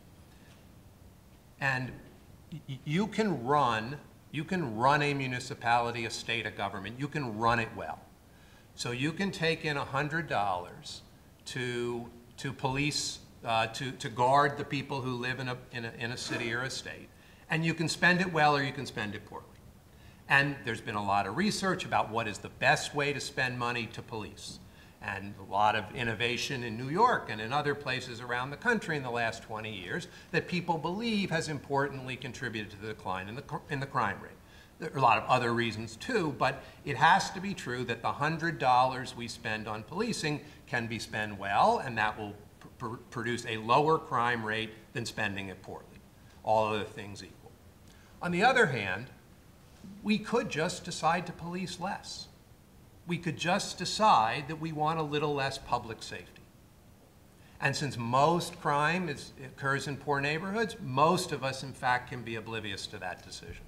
And you can run, you can run a municipality, a state, a government, you can run it well. So you can take in one hundred dollars to, to police, uh, to, to guard the people who live in a, in, a, in a city or a state, and you can spend it well or you can spend it poorly. And there's been a lot of research about what is the best way to spend money to police. And a lot of innovation in New York and in other places around the country in the last twenty years that people believe has importantly contributed to the decline in the, in the crime rate. There are a lot of other reasons too, but it has to be true that the one hundred dollars we spend on policing can be spent well, and that will pr pr produce a lower crime rate than spending it poorly, all other things equal. On the other hand, we could just decide to police less. We could just decide that we want a little less public safety. And since most crime is, occurs in poor neighborhoods, most of us, in fact, can be oblivious to that decision.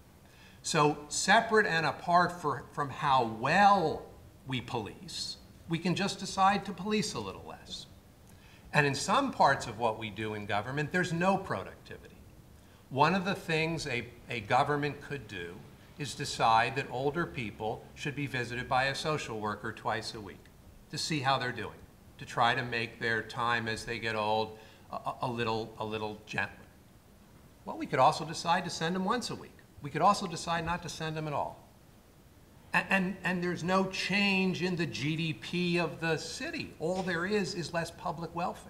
So separate and apart for, from how well we police, we can just decide to police a little less. And in some parts of what we do in government, there's no productivity. One of the things a, a government could do is decide that older people should be visited by a social worker twice a week to see how they're doing, to try to make their time as they get old a, a, little, a little gentler. Well, we could also decide to send them once a week. We could also decide not to send them at all. And, and, and there's no change in the G D P of the city. All there is is less public welfare.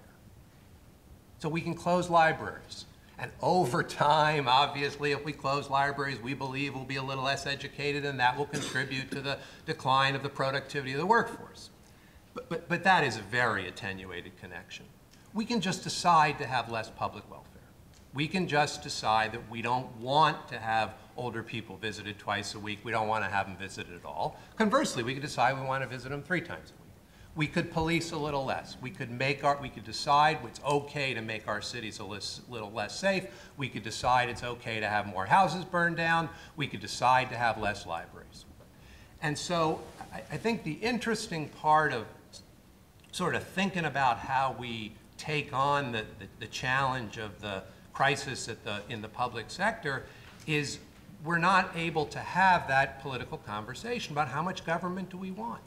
So we can close libraries. And over time, obviously, if we close libraries, we believe we'll be a little less educated, and that will contribute to the decline of the productivity of the workforce. But, but, but that is a very attenuated connection. We can just decide to have less public welfare. We can just decide that we don't want to have older people visited twice a week. We don't want to have them visited at all. Conversely, we could decide we want to visit them three times a week. We could police a little less. We could make our, we could decide it's okay to make our cities a less, little less safe. We could decide it's okay to have more houses burned down. We could decide to have less libraries. And so I, I think the interesting part of sort of thinking about how we take on the, the, the challenge of the crisis at the, in the public sector is we're not able to have that political conversation about how much government do we want.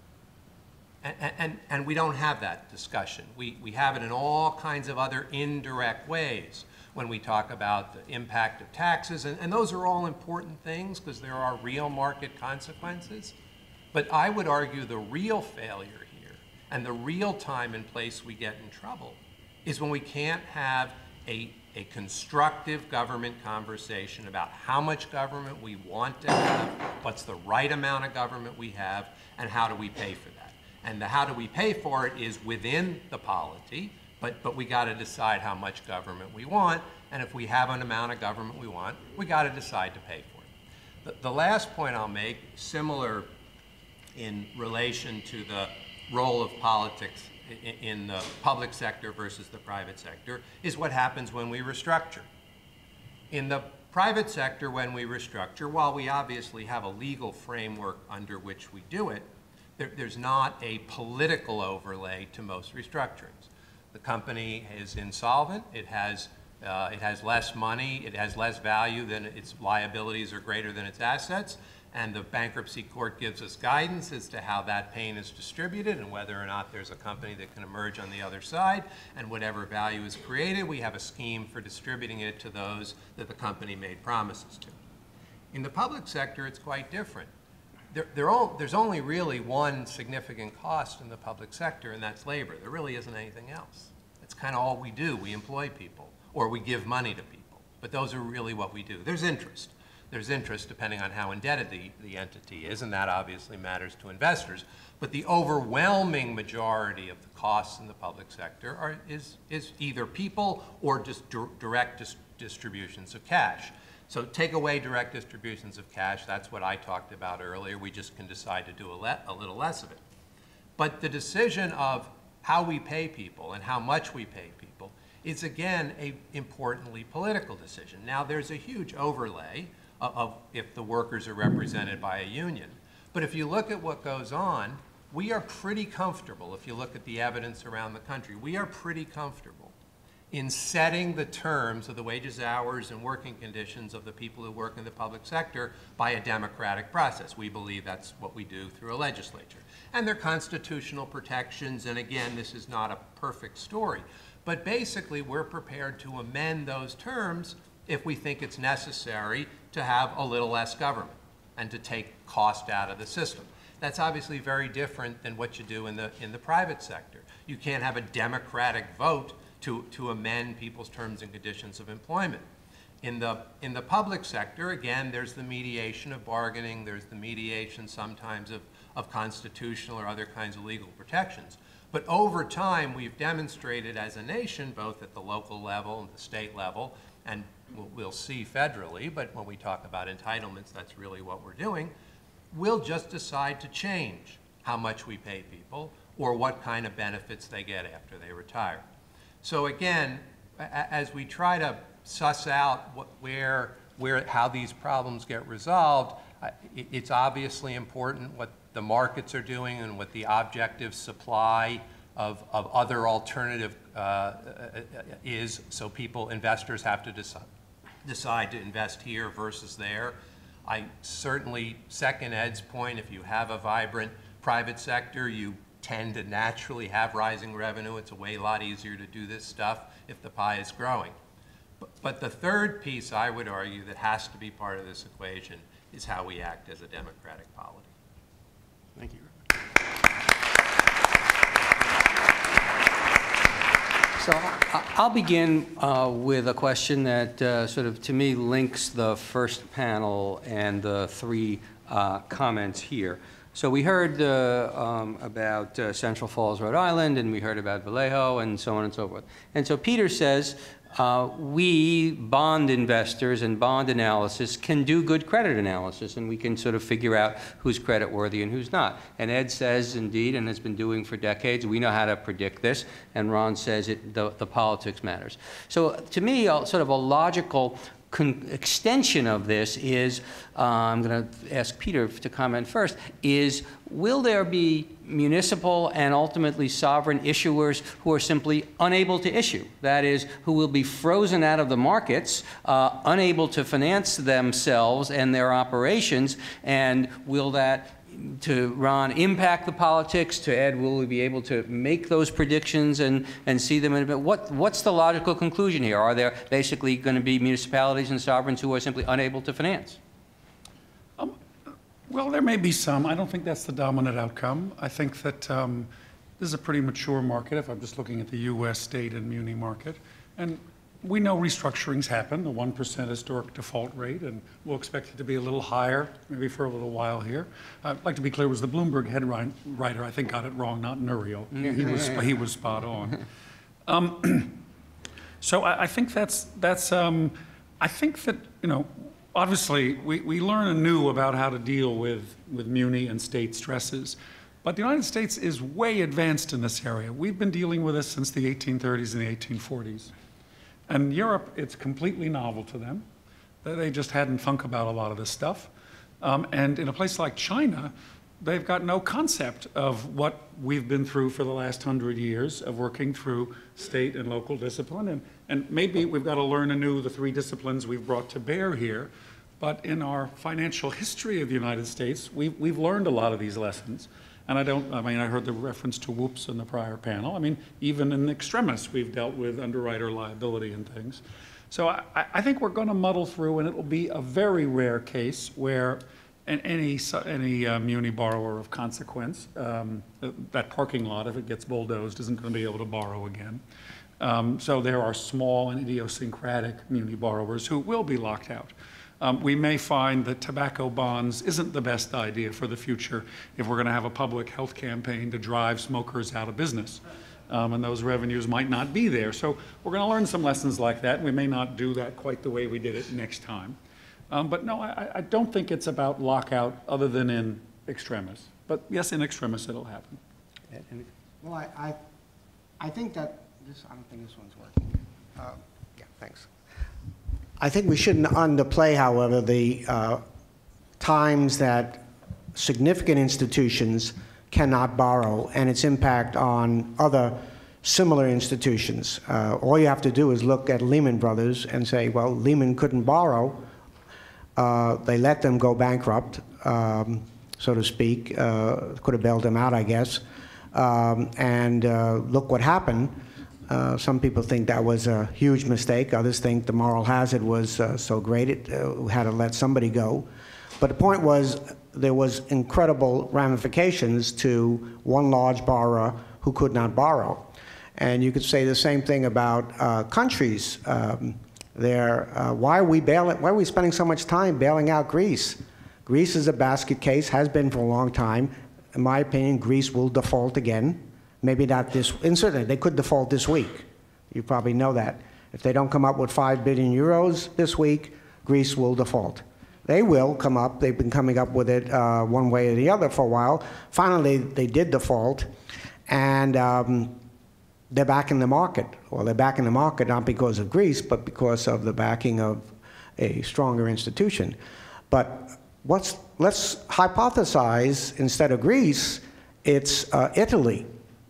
And, and, and we don't have that discussion. We, we have it in all kinds of other indirect ways when we talk about the impact of taxes, and, and those are all important things because there are real market consequences. But I would argue the real failure here and the real time and place we get in trouble is when we can't have a, a constructive government conversation about how much government we want to have, what's the right amount of government we have, and how do we pay for that. And the how do we pay for it is within the polity, but, but we got to decide how much government we want, and if we have an amount of government we want, we got to decide to pay for it. The, the last point I'll make, similar in relation to the role of politics in, in the public sector versus the private sector, is what happens when we restructure. In the private sector, when we restructure, while we obviously have a legal framework under which we do it, There, there's not a political overlay to most restructurings. The company is insolvent. It has Uh, it has less money, it has less value than its liabilities are greater than its assets, and the bankruptcy court gives us guidance as to how that pain is distributed and whether or not there's a company that can emerge on the other side, and whatever value is created, we have a scheme for distributing it to those that the company made promises to. In the public sector, it's quite different. There, there all, there's only really one significant cost in the public sector, and that's labor. There really isn't anything else. That's kind of all we do. We employ people, or we give money to people. But those are really what we do. There's interest. There's interest depending on how indebted the, the entity is, and that obviously matters to investors. But the overwhelming majority of the costs in the public sector are, is, is either people or just di direct dis distributions of cash. So take away direct distributions of cash, that's what I talked about earlier. We just can decide to do a, le a little less of it. But the decision of how we pay people and how much we pay people is, again, a importantly political decision. Now, there's a huge overlay of, of if the workers are represented by a union. But if you look at what goes on, we are pretty comfortable, if you look at the evidence around the country, we are pretty comfortable in setting the terms of the wages, hours, and working conditions of the people who work in the public sector by a democratic process. We believe that's what we do through a legislature. And there are constitutional protections, and again, this is not a perfect story. But basically, we're prepared to amend those terms if we think it's necessary to have a little less government and to take cost out of the system. That's obviously very different than what you do in the, in the private sector. You can't have a democratic vote to, to amend people's terms and conditions of employment. In the, in the public sector, again, there's the mediation of bargaining, there's the mediation sometimes of, of constitutional or other kinds of legal protections. But over time, we've demonstrated as a nation, both at the local level and the state level, and we'll see federally, but when we talk about entitlements, that's really what we're doing, we'll just decide to change how much we pay people or what kind of benefits they get after they retire. So again, as we try to suss out what, where, where, how these problems get resolved, it's obviously important what the markets are doing and what the objective supply of, of other alternative uh, is, so people, investors have to decide, decide to invest here versus there. I certainly second Ed's point, if you have a vibrant private sector, you tend to naturally have rising revenue. It's a way lot easier to do this stuff if the pie is growing. But, but the third piece, I would argue, that has to be part of this equation is how we act as a democratic polity. Thank you. So I'll begin uh, with a question that uh, sort of, to me, links the first panel and the three uh, comments here. So we heard uh, um, about uh, Central Falls, Rhode Island, and we heard about Vallejo, and so on and so forth. And so Peter says, uh, we, bond investors and bond analysis, can do good credit analysis, and we can sort of figure out who's creditworthy and who's not. And Ed says, indeed, and has been doing for decades, we know how to predict this, and Ron says it, the, the politics matters. So to me, a, sort of a logical Con extension of this is, uh, I'm going to ask Peter to comment first, is will there be municipal and ultimately sovereign issuers who are simply unable to issue? That is, who will be frozen out of the markets, uh, unable to finance themselves and their operations, and will that, to Ron, impact the politics? To Ed, will we be able to make those predictions and, and see them in a bit? What, what's the logical conclusion here? Are there basically going to be municipalities and sovereigns who are simply unable to finance? Um, well, there may be some. I don't think that's the dominant outcome. I think that um, this is a pretty mature market, if I'm just looking at the U S state and muni market. And we know restructurings happen, the one percent historic default rate, and we'll expect it to be a little higher, maybe for a little while here. I'd like to be clear, it was the Bloomberg head writer, I think, got it wrong, not Nouriel. He was, he was spot on. Um, so I, I think that's, that's um, I think that, you know, obviously we, we learn anew about how to deal with, with muni and state stresses. But the United States is way advanced in this area. We've been dealing with this since the eighteen thirties and the eighteen forties. And Europe, it's completely novel to them. They just hadn't thunk about a lot of this stuff. Um, and in a place like China, they've got no concept of what we've been through for the last hundred years of working through state and local discipline. And, and maybe we've got to learn anew the three disciplines we've brought to bear here. But in our financial history of the United States, we've, we've learned a lot of these lessons. And I don't, I mean, I heard the reference to whoops in the prior panel. I mean, even in extremis, we've dealt with underwriter liability and things. So I, I think we're going to muddle through, and it'll be a very rare case where any, any uh, muni borrower of consequence, um, that parking lot, if it gets bulldozed, isn't going to be able to borrow again. Um, so there are small and idiosyncratic muni borrowers who will be locked out. Um, we may find that tobacco bonds isn't the best idea for the future if we're going to have a public health campaign to drive smokers out of business. Um, and those revenues might not be there. So we're going to learn some lessons like that. We may not do that quite the way we did it next time. Um, but no, I, I don't think it's about lockout other than in extremis. But yes, in extremis it'll happen. Well, I, I, I think that this, I don't think this one's working. Uh, yeah, thanks. I think we shouldn't underplay, however, the uh, times that significant institutions cannot borrow and its impact on other similar institutions. Uh, all you have to do is look at Lehman Brothers and say, well, Lehman couldn't borrow. Uh, they let them go bankrupt, um, so to speak. Uh, could have bailed them out, I guess. Um, and uh, look what happened. Uh, some people think that was a huge mistake. Others think the moral hazard was uh, so great it uh, had to let somebody go. But the point was there was incredible ramifications to one large borrower who could not borrow. And you could say the same thing about uh, countries. Um, there, uh, why are we bailing, why are we spending so much time bailing out Greece? Greece is a basket case, has been for a long time. In my opinion, Greece will default again. Maybe not this, incident, they could default this week. You probably know that. If they don't come up with five billion euros this week, Greece will default. They will come up, they've been coming up with it uh, one way or the other for a while. Finally, they did default, and um, they're back in the market. Well, they're back in the market not because of Greece, but because of the backing of a stronger institution. But what's, let's hypothesize, instead of Greece, it's uh, Italy.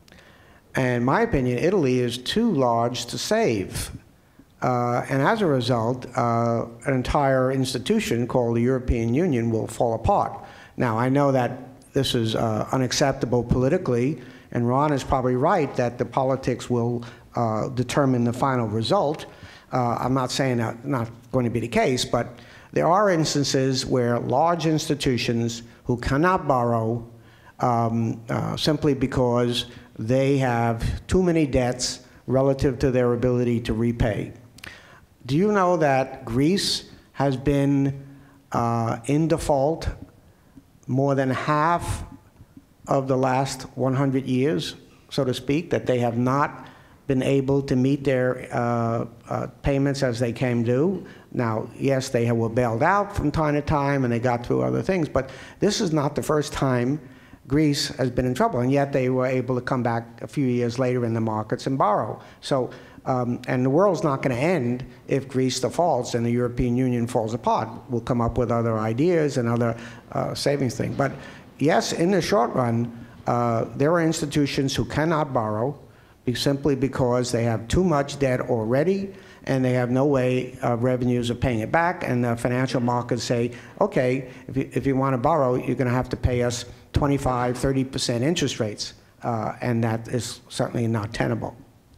And in my opinion, Italy is too large to save. Uh, and as a result, uh, an entire institution called the European Union will fall apart. Now, I know that this is uh, unacceptable politically, and Ron is probably right that the politics will uh, determine the final result. Uh, I'm not saying that's not going to be the case, but there are instances where large institutions who cannot borrow um, uh, simply because they have too many debts relative to their ability to repay. Do you know that Greece has been uh, in default more than half of the last one hundred years, so to speak, that they have not been able to meet their uh, uh, payments as they came due? Now, yes, they were bailed out from time to time and they got through other things, but this is not the first time Greece has been in trouble, and yet they were able to come back a few years later in the markets and borrow. So, um, and the world's not going to end if Greece defaults and the European Union falls apart. We'll come up with other ideas and other uh, savings things. But yes, in the short run, uh, there are institutions who cannot borrow be simply because they have too much debt already and they have no way of revenues of paying it back, and the financial markets say, okay, if you, if you want to borrow, you're going to have to pay us twenty-five, thirty percent interest rates, uh, and that is certainly not tenable.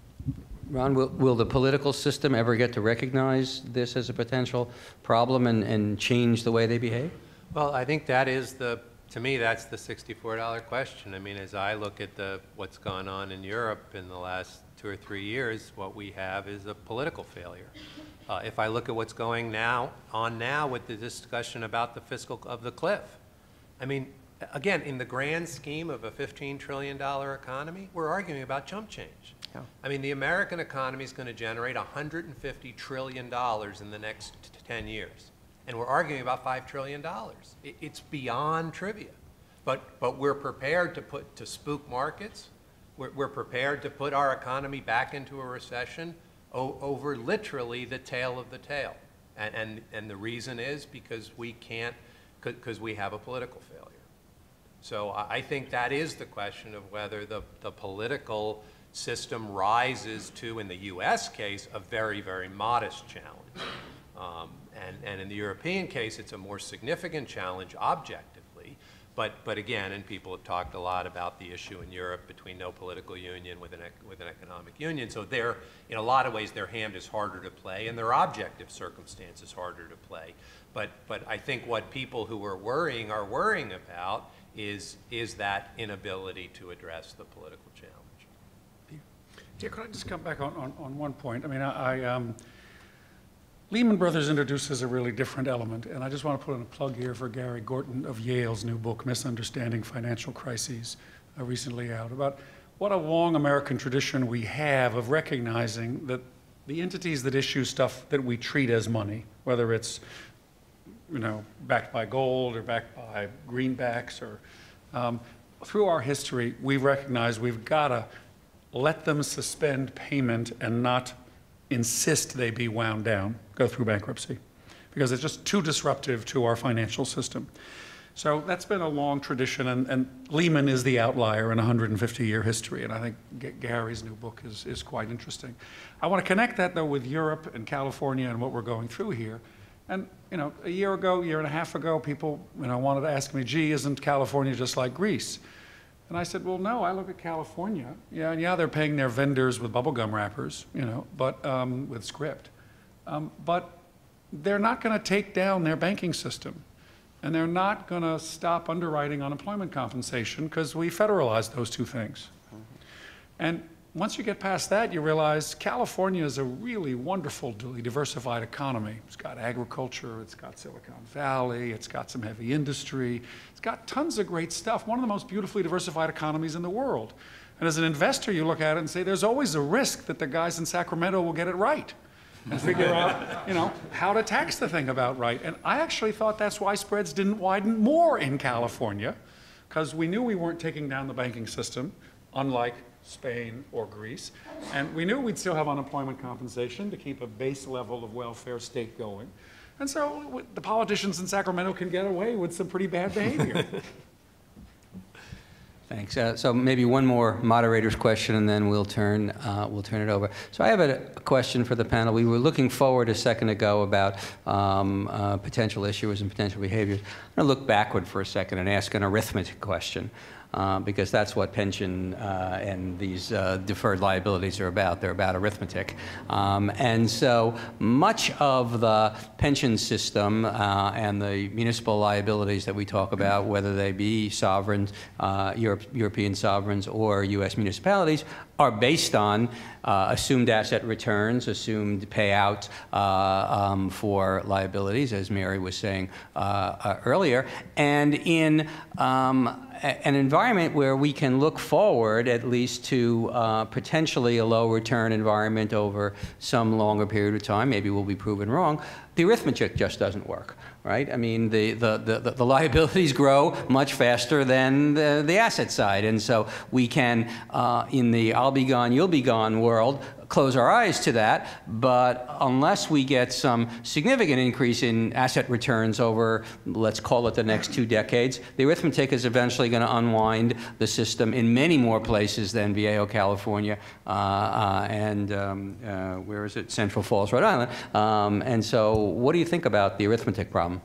Ron, will, will the political system ever get to recognize this as a potential problem and, and change the way they behave? Well, I think that is the, to me, that's the sixty-four dollar question. I mean, as I look at the, what's gone on in Europe in the last two or three years, what we have is a political failure. Uh, if I look at what's going now on now with the discussion about the fiscal of the cliff, I mean, again, in the grand scheme of a fifteen trillion dollar economy, we're arguing about chump change. Yeah. I mean, the American economy is going to generate one hundred fifty trillion dollars in the next ten years. And we're arguing about five trillion dollars. It, it's beyond trivia. But, but we're prepared to, put, to spook markets. We're, we're prepared to put our economy back into a recession o over literally the tail of the tail. And, and, and the reason is because we can't, because we have a political failure. So I, I think that is the question of whether the, the political system rises to, in the U S case, a very, very modest challenge. Um, and, and in the European case, it's a more significant challenge objectively. But, but again, and people have talked a lot about the issue in Europe between no political union with an, with an economic union. So they're, in a lot of ways, their hand is harder to play, and their objective circumstance is harder to play. But, but I think what people who are worrying are worrying about is, is that inability to address the political challenge. Yeah, could I just come back on, on, on one point? I mean, I, I um, Lehman Brothers introduces a really different element, and I just want to put in a plug here for Gary Gorton of Yale's new book, Misunderstanding Financial Crises, uh, recently out, about what a long American tradition we have of recognizing that the entities that issue stuff that we treat as money, whether it's, you know, backed by gold or backed by greenbacks, or um, through our history, we've recognized we've got to let them suspend payment and not insist they be wound down, go through bankruptcy, because it's just too disruptive to our financial system. So that's been a long tradition, and, and Lehman is the outlier in a one hundred fifty year history, and I think G Gary's new book is, is quite interesting. I want to connect that, though, with Europe and California and what we're going through here. And, you know, a year ago, year and a half ago, people, you know, wanted to ask me, gee, isn't California just like Greece? And I said, well, no, I look at California. Yeah, and yeah, they're paying their vendors with bubblegum wrappers, you know, but um, with script. Um, but they're not going to take down their banking system. And they're not going to stop underwriting unemployment compensation because we federalized those two things. Mm-hmm. And once you get past that, you realize California is a really wonderfully diversified economy. It's got agriculture, it's got Silicon Valley, it's got some heavy industry, it's got tons of great stuff. One of the most beautifully diversified economies in the world. And as an investor, you look at it and say, there's always a risk that the guys in Sacramento will get it right and figure out, you know, how to tax the thing about right. And I actually thought that's why spreads didn't widen more in California, because we knew we weren't taking down the banking system, unlike Spain or Greece, and we knew we'd still have unemployment compensation to keep a base level of welfare state going. And so the politicians in Sacramento can get away with some pretty bad behavior. Thanks. Uh, so maybe one more moderator's question, and then we'll turn uh, we'll turn it over. So I have a, a question for the panel. We were looking forward a second ago about um, uh, potential issuers and potential behaviors. I'm going to look backward for a second and ask an arithmetic question. Uh, because that's what pension uh, and these uh, deferred liabilities are about. They're about arithmetic. Um, and so much of the pension system uh, and the municipal liabilities that we talk about, whether they be sovereign, uh, Europe, European sovereigns or U S municipalities, are based on uh, assumed asset returns, assumed payout uh, um, for liabilities, as Mary was saying uh, uh, earlier. And in um, an environment where we can look forward at least to uh, potentially a low return environment over some longer period of time, maybe we'll be proven wrong, the arithmetic just doesn't work, right? I mean, the, the, the, the liabilities grow much faster than the, the asset side. And so we can, uh, in the I'll be gone, you'll be gone world, close our eyes to that, but unless we get some significant increase in asset returns over, let's call it the next two decades, the arithmetic is eventually going to unwind the system in many more places than Viejo, California, uh, uh, and um, uh, where is it? Central Falls, Rhode Island. Um, and so what do you think about the arithmetic problem?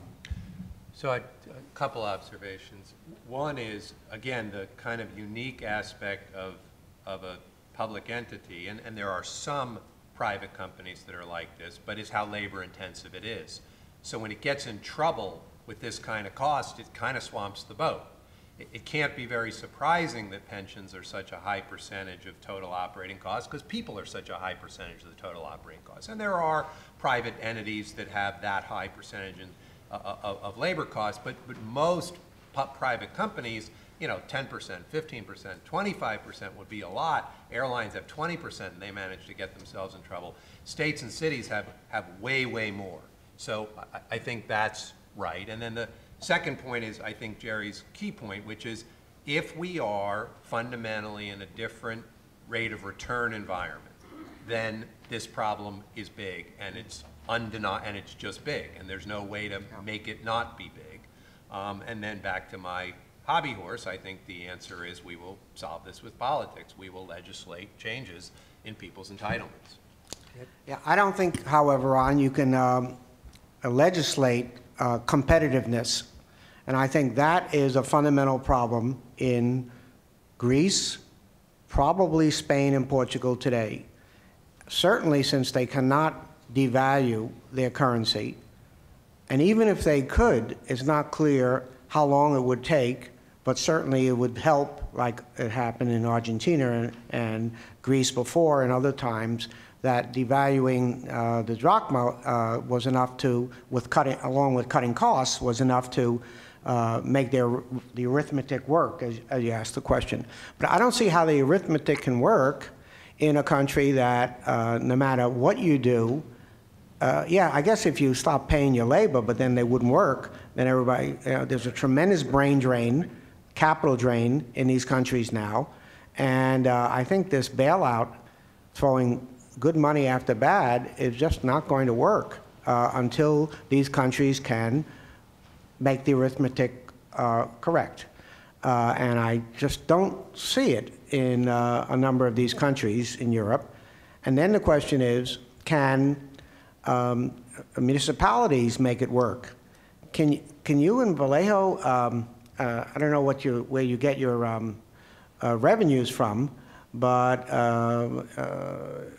So I, a couple observations. One is, again, the kind of unique aspect of, of a public entity, and, and there are some private companies that are like this, but is how labor intensive it is. So when it gets in trouble with this kind of cost, it kind of swamps the boat. It, it can't be very surprising that pensions are such a high percentage of total operating costs, because people are such a high percentage of the total operating costs. And there are private entities that have that high percentage in, uh, of, of labor costs, but, but most private companies, you know, ten percent, fifteen percent, twenty-five percent would be a lot. Airlines have twenty percent and they manage to get themselves in trouble. States and cities have, have way, way more. So I, I think that's right. And then the second point is, I think, Jerry's key point, which is if we are fundamentally in a different rate of return environment, then this problem is big, and it's undeniable, and it's just big, and there's no way to make it not be big. Um, and then back to my hobby horse, I think the answer is we will solve this with politics. We will legislate changes in people's entitlements. Yeah, I don't think, however, Ron, you can um, legislate uh, competitiveness. And I think that is a fundamental problem in Greece, probably Spain and Portugal today. Certainly, since they cannot devalue their currency, and even if they could, it's not clear how long it would take, but certainly it would help, like it happened in Argentina and, and Greece before and other times, that devaluing uh, the drachma uh, was enough to, with cutting, along with cutting costs, was enough to uh, make their, the arithmetic work, as, as you asked the question. But I don't see how the arithmetic can work in a country that uh, no matter what you do, uh, yeah, I guess if you stop paying your labor, but then they wouldn't work, then everybody, you know, there's a tremendous brain drain, capital drain in these countries now. And uh, I think this bailout, throwing good money after bad, is just not going to work uh, until these countries can make the arithmetic uh, correct. Uh, and I just don't see it in uh, a number of these countries in Europe. And then the question is, can um, municipalities make it work? Can, can you in Vallejo, um, uh, I don't know what you, where you get your um, uh, revenues from, but uh, uh,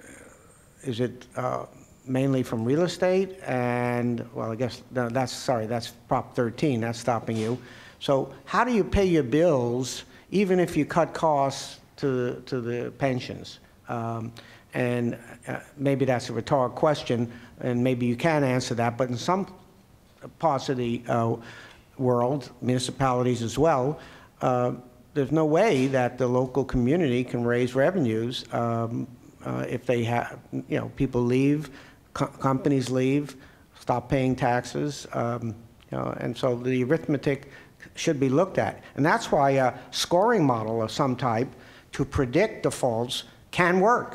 is it uh, mainly from real estate? And, well, I guess no, that's, sorry, that's Prop thirteen, that's stopping you. So how do you pay your bills, even if you cut costs to, to the pensions? Um, and uh, maybe that's a rhetorical question, and maybe you can answer that, but in some parts of the uh, world, municipalities as well, uh, there's no way that the local community can raise revenues um, uh, if they have, you know, people leave, co companies leave, stop paying taxes, um, you know, and so the arithmetic should be looked at. And that's why a scoring model of some type to predict defaults can work.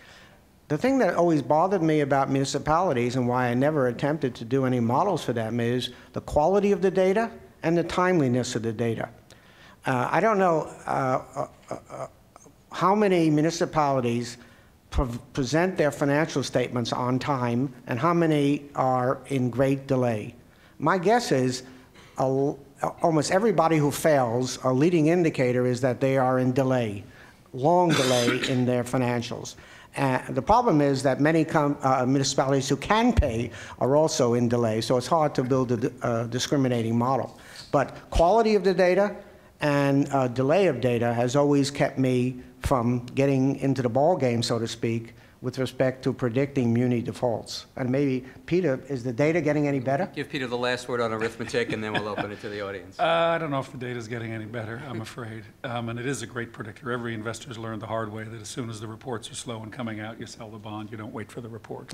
The thing that always bothered me about municipalities and why I never attempted to do any models for them is the quality of the data and the timeliness of the data. Uh, I don't know uh, uh, uh, how many municipalities pre present their financial statements on time and how many are in great delay. My guess is a, almost everybody who fails, a leading indicator is that they are in delay, long delay in their financials. Uh, the problem is that many com uh, municipalities who can pay are also in delay, so it's hard to build a uh, discriminating model. But quality of the data and uh, delay of data has always kept me from getting into the ball game, so to speak, with respect to predicting muni defaults. And maybe, Peter, is the data getting any better? Give Peter the last word on arithmetic, and then we'll open it to the audience. Uh, I don't know if the data is getting any better, I'm afraid. Um, and it is a great predictor. Every investor's learned the hard way that as soon as the reports are slow in coming out, you sell the bond. You don't wait for the report.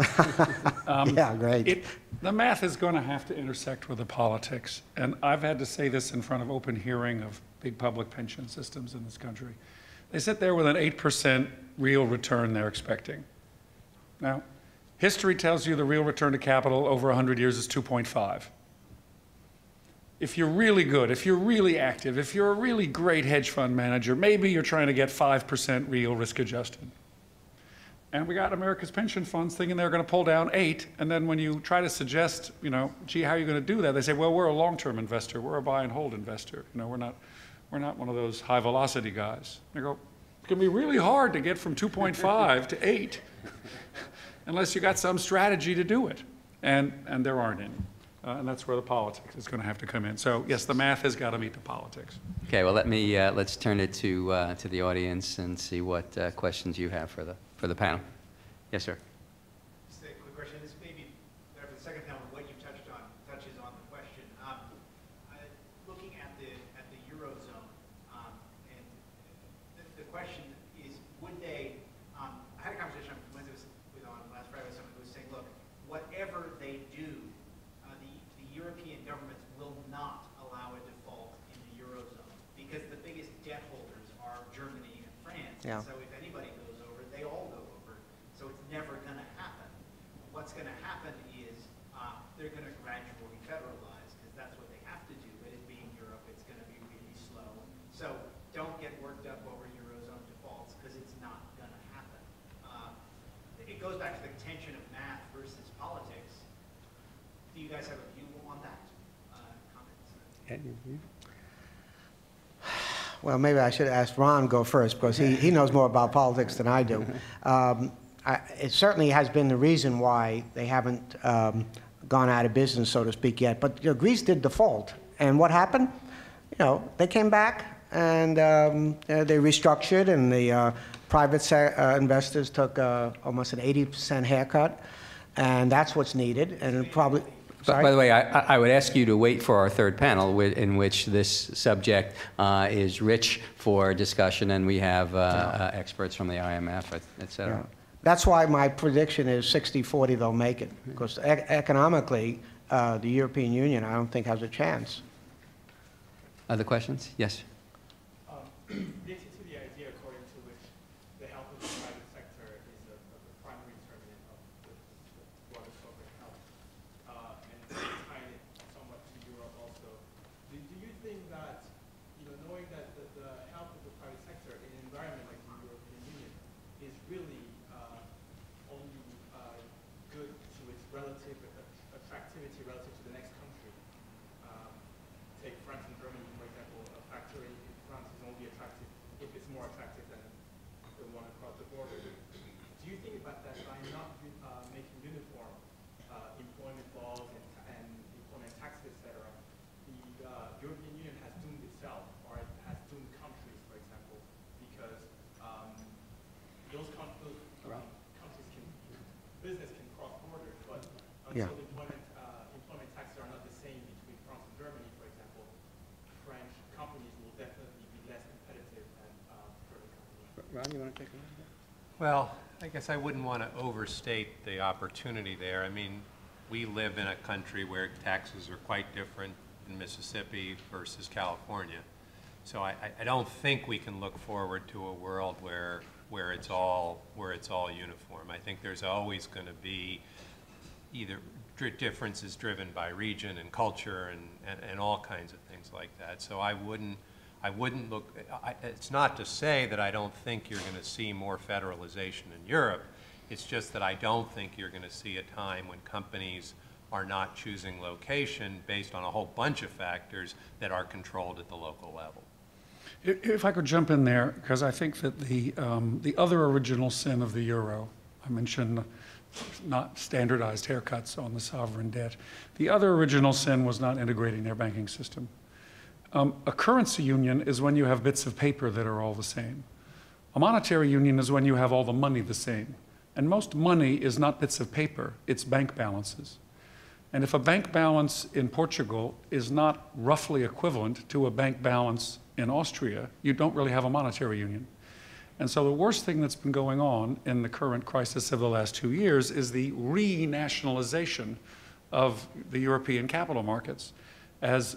um, yeah, great. It, the math is going to have to intersect with the politics. And I've had to say this in front of open hearing of big public pension systems in this country. They sit there with an eight percent real return they're expecting. Now, history tells you the real return to capital over one hundred years is two point five. If you're really good, if you're really active, if you're a really great hedge fund manager, maybe you're trying to get five percent real risk adjusted. And we got America's pension funds thinking they're going to pull down eight, and then when you try to suggest, you know, gee, how are you going to do that? They say, well, we're a long-term investor, we're a buy and hold investor. You know, we're not, we're not one of those high velocity guys. They go, it's going to be really hard to get from two point five to eight. Unless you got some strategy to do it, and, and there aren't any. Uh, and that's where the politics is going to have to come in. So yes, the math has got to meet the politics. Okay, well let me, uh, let's turn it to, uh, to the audience and see what uh, questions you have for the, for the panel. Yes, sir. Just a quick question. This may be better for the second panel. What you touched on touches on the question. Um, uh, looking at the, at the Eurozone, um, and the, the question is, would they, um, I had a conversation with last Friday with someone who was saying, look, whatever they do, uh, the, the European governments will not allow a default in the Eurozone because the biggest debt holders are Germany and France. Yeah. And so if anybody goes over, they all go over. So it's never going to happen. What's going to happen is uh, they're going to gradually federalize because that's what they have to do. But it being Europe, it's going to be really slow. it goes back to the tension of math versus politics. Do you guys have a view on that? Uh, comments? Well, maybe I should ask Ron go first, because he, he knows more about politics than I do. Um, I, it certainly has been the reason why they haven't um, gone out of business, so to speak, yet. But you know, Greece did default. And what happened? You know, they came back and um, uh, they restructured, and the uh, private se uh, investors took uh, almost an eighty percent haircut. And that's what's needed. And it probably... Sorry? By the way, I, I would ask you to wait for our third panel, in which this subject uh, is rich for discussion, and we have uh, uh, experts from the I M F, et cetera. Yeah. That's why my prediction is sixty forty they'll make it, because e economically, uh, the European Union, I don't think, has a chance. Other questions? Yes. Um, this is the idea according to which the health of the private sector is a, a primary determinant of the, the broader sovereign health. Uh, and tying it somewhat to Europe also. Do, do you think that, you know, knowing that the, the health of the private sector in an environment like the European Union is really uh, only uh, good to its relative attractivity relative to the next country? Um, take France and Germany, for example. A factory in France is only attractive if it's more attractive than the one across the border. Do you think about that by not uh, making uniform uh, employment laws and, and employment taxes, et cetera, the uh, European Union has doomed itself, or it has doomed countries, for example, because um, those, con those um, countries can, business can cross borders, but until Yeah. employment, uh, employment taxes are not the same between France and Germany, for example, French companies will definitely be less competitive than uh, German companies. Ron, you want to take a look? Well, I guess I wouldn't want to overstate the opportunity there. I mean, we live in a country where taxes are quite different in Mississippi versus California. So I, I don't think we can look forward to a world where where it's all where it's all uniform. I think there's always going to be either differences driven by region and culture and, and, and all kinds of things like that. So I wouldn't I wouldn't look, I, it's not to say that I don't think you're going to see more federalization in Europe. It's just that I don't think you're going to see a time when companies are not choosing location based on a whole bunch of factors that are controlled at the local level. If I could jump in there, because I think that the, um, the other original sin of the euro, I mentioned not standardized haircuts on the sovereign debt. The other original sin was not integrating their banking system. Um, a currency union is when you have bits of paper that are all the same. A monetary union is when you have all the money the same. And most money is not bits of paper, it's bank balances. And if a bank balance in Portugal is not roughly equivalent to a bank balance in Austria, you don't really have a monetary union. And so the worst thing that's been going on in the current crisis of the last two years is the renationalization of the European capital markets, as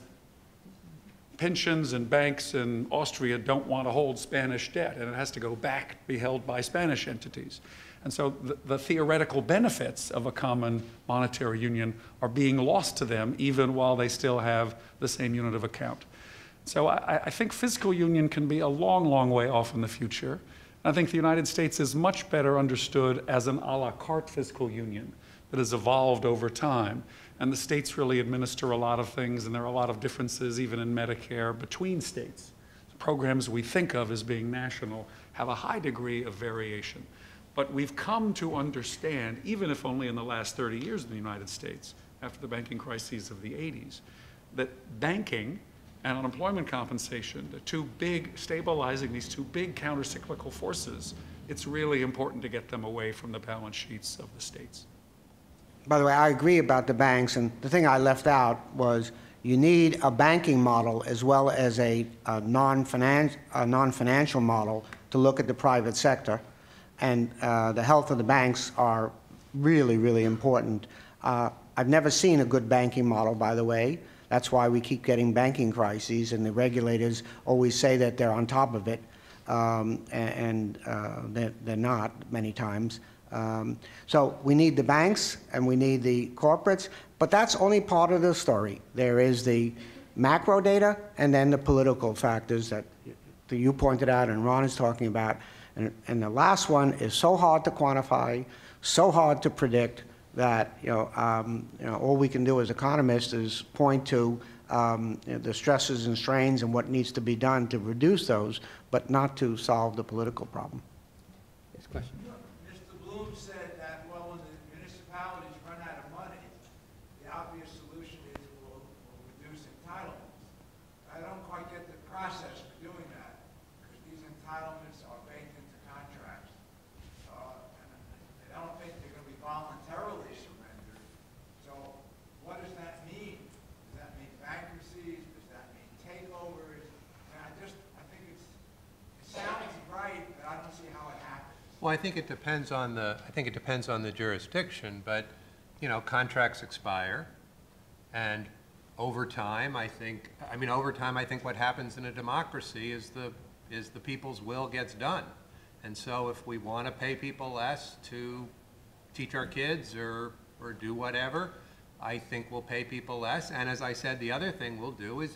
pensions and banks in Austria don't want to hold Spanish debt, and it has to go back, be held by Spanish entities. And so the, the theoretical benefits of a common monetary union are being lost to them, even while they still have the same unit of account. So I, I think fiscal union can be a long, long way off in the future. I think the United States is much better understood as an a la carte fiscal union that has evolved over time. And the states really administer a lot of things, and there are a lot of differences, even in Medicare, between states. The programs we think of as being national have a high degree of variation. But we've come to understand, even if only in the last thirty years in the United States, after the banking crises of the eighties, that banking and unemployment compensation, the two big, stabilizing these two big counter-cyclical forces, it's really important to get them away from the balance sheets of the states. By the way, I agree about the banks, and the thing I left out was you need a banking model as well as a, a non-finan- a non-financial model to look at the private sector. And uh, the health of the banks are really, really important. Uh, I've never seen a good banking model, by the way. That's why we keep getting banking crises, and the regulators always say that they're on top of it, um, and, and uh, they're, they're not many times. Um, so we need the banks and we need the corporates, but that's only part of the story. There is the macro data and then the political factors that you pointed out and Ron is talking about. And, and the last one is so hard to quantify, so hard to predict that, you know, um, you know, all we can do as economists is point to um, you know, the stresses and strains and what needs to be done to reduce those, but not to solve the political problem. Yes, question. Mister Bloom said that, well, when the municipalities run out of money, the obvious solution is we'll, we'll reduce entitlements. I don't quite get the process for doing that, because these entitlements are baked into contracts. Uh, and I don't think they're going to be voluntarily surrendered. So what does that mean? Does that mean bankruptcies? Does that mean takeovers? And I just, I think it's, it sounds right, but I don't see how it happens. Well, I think it depends on the, I think it depends on the jurisdiction, but, you know, contracts expire, and over time, I think, I mean, over time, I think what happens in a democracy is the, is the people's will gets done. And so if we want to pay people less to teach our kids or, or do whatever, I think we'll pay people less. And as I said, the other thing we'll do is,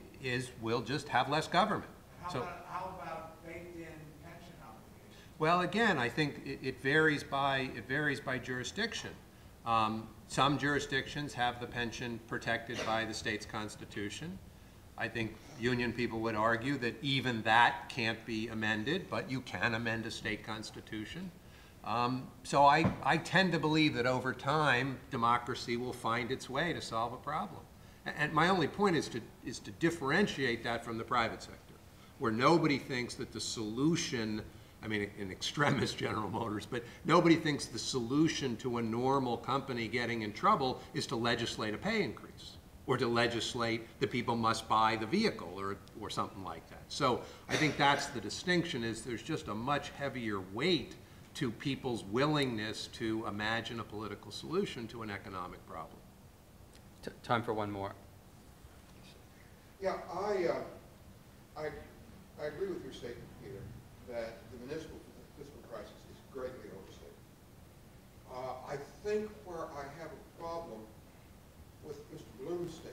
is we'll just have less government. How So, about, how about baked-in pension obligations? well, again, I think it, it varies by, it varies by jurisdiction. Um, some jurisdictions have the pension protected by the state's constitution. I think union people would argue that even that can't be amended, but you can amend a state constitution. Um, so I, I tend to believe that over time, democracy will find its way to solve a problem. And, and my only point is to, is to differentiate that from the private sector, where nobody thinks that the solution, I mean, in extremis General Motors, but nobody thinks the solution to a normal company getting in trouble is to legislate a pay increase, or to legislate that people must buy the vehicle, or, or something like that. So I think that's the distinction, is there's just a much heavier weight to people's willingness to imagine a political solution to an economic problem. T time for one more. Yeah, I, uh, I, I agree with your statement, Peter, that the municipal fiscal crisis is greatly overstated. Uh, I think where I have a problem with Mister Bloom's statement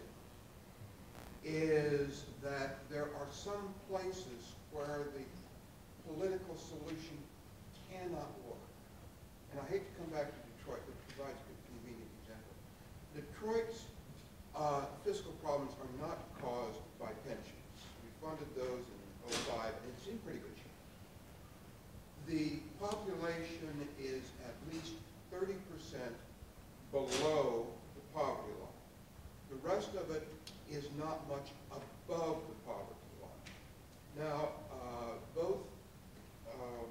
is that there are some places where the political solution cannot work. And I hate to come back to Detroit, which provides a convenient example. Detroit's uh, fiscal problems are not caused by pensions. We funded those in oh five, and it's in pretty good shape. The population is at least thirty percent below the poverty line. The rest of it is not much above the poverty line. Now, uh, both um,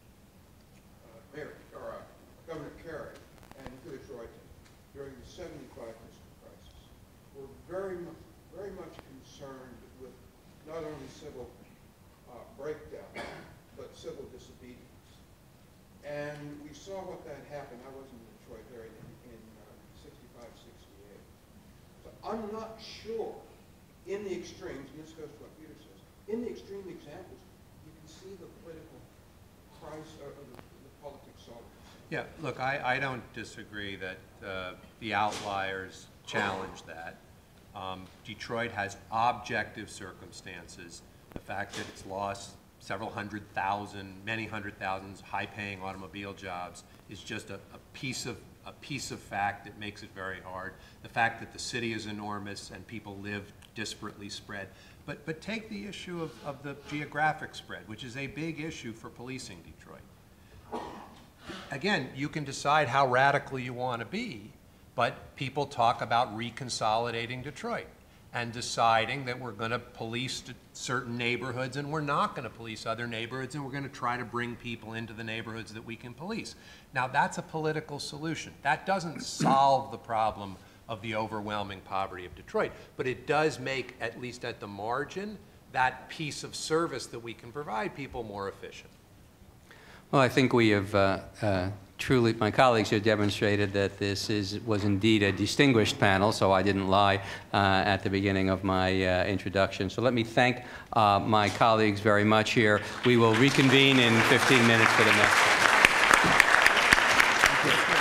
uh, Mayor, or, uh, Governor Carey and Detroit during the seventy-five fiscal crisis were very much, very much concerned with not only civil uh, breakdown, but civil disobedience. And we saw what that happened. I was in the Detroit area in, in uh, sixty-five, sixty-eight. So I'm not sure in the extremes, and this goes to what Peter says, in the extreme examples, you can see the political crisis, or the, the politics solving. Yeah, look, I, I don't disagree that uh, the outliers challenge that. Um, Detroit has objective circumstances. The fact that it's lost several hundred thousand, many hundred thousands, high-paying automobile jobs is just a, a piece of a piece of fact that makes it very hard. The fact that the city is enormous and people live disparately spread. But, but take the issue of, of the geographic spread, which is a big issue for policing Detroit. Again, you can decide how radical you want to be, but people talk about reconsolidating Detroit and deciding that we're going to police certain neighborhoods and we're not going to police other neighborhoods, and we're going to try to bring people into the neighborhoods that we can police. Now, that's a political solution. That doesn't solve the problem of the overwhelming poverty of Detroit, but it does make, at least at the margin, that piece of service that we can provide people more efficient. Well, I think we have uh, uh, truly, my colleagues have demonstrated that this is, was indeed a distinguished panel, so I didn't lie uh, at the beginning of my uh, introduction. So let me thank uh, my colleagues very much here. We will reconvene in fifteen minutes for the next one.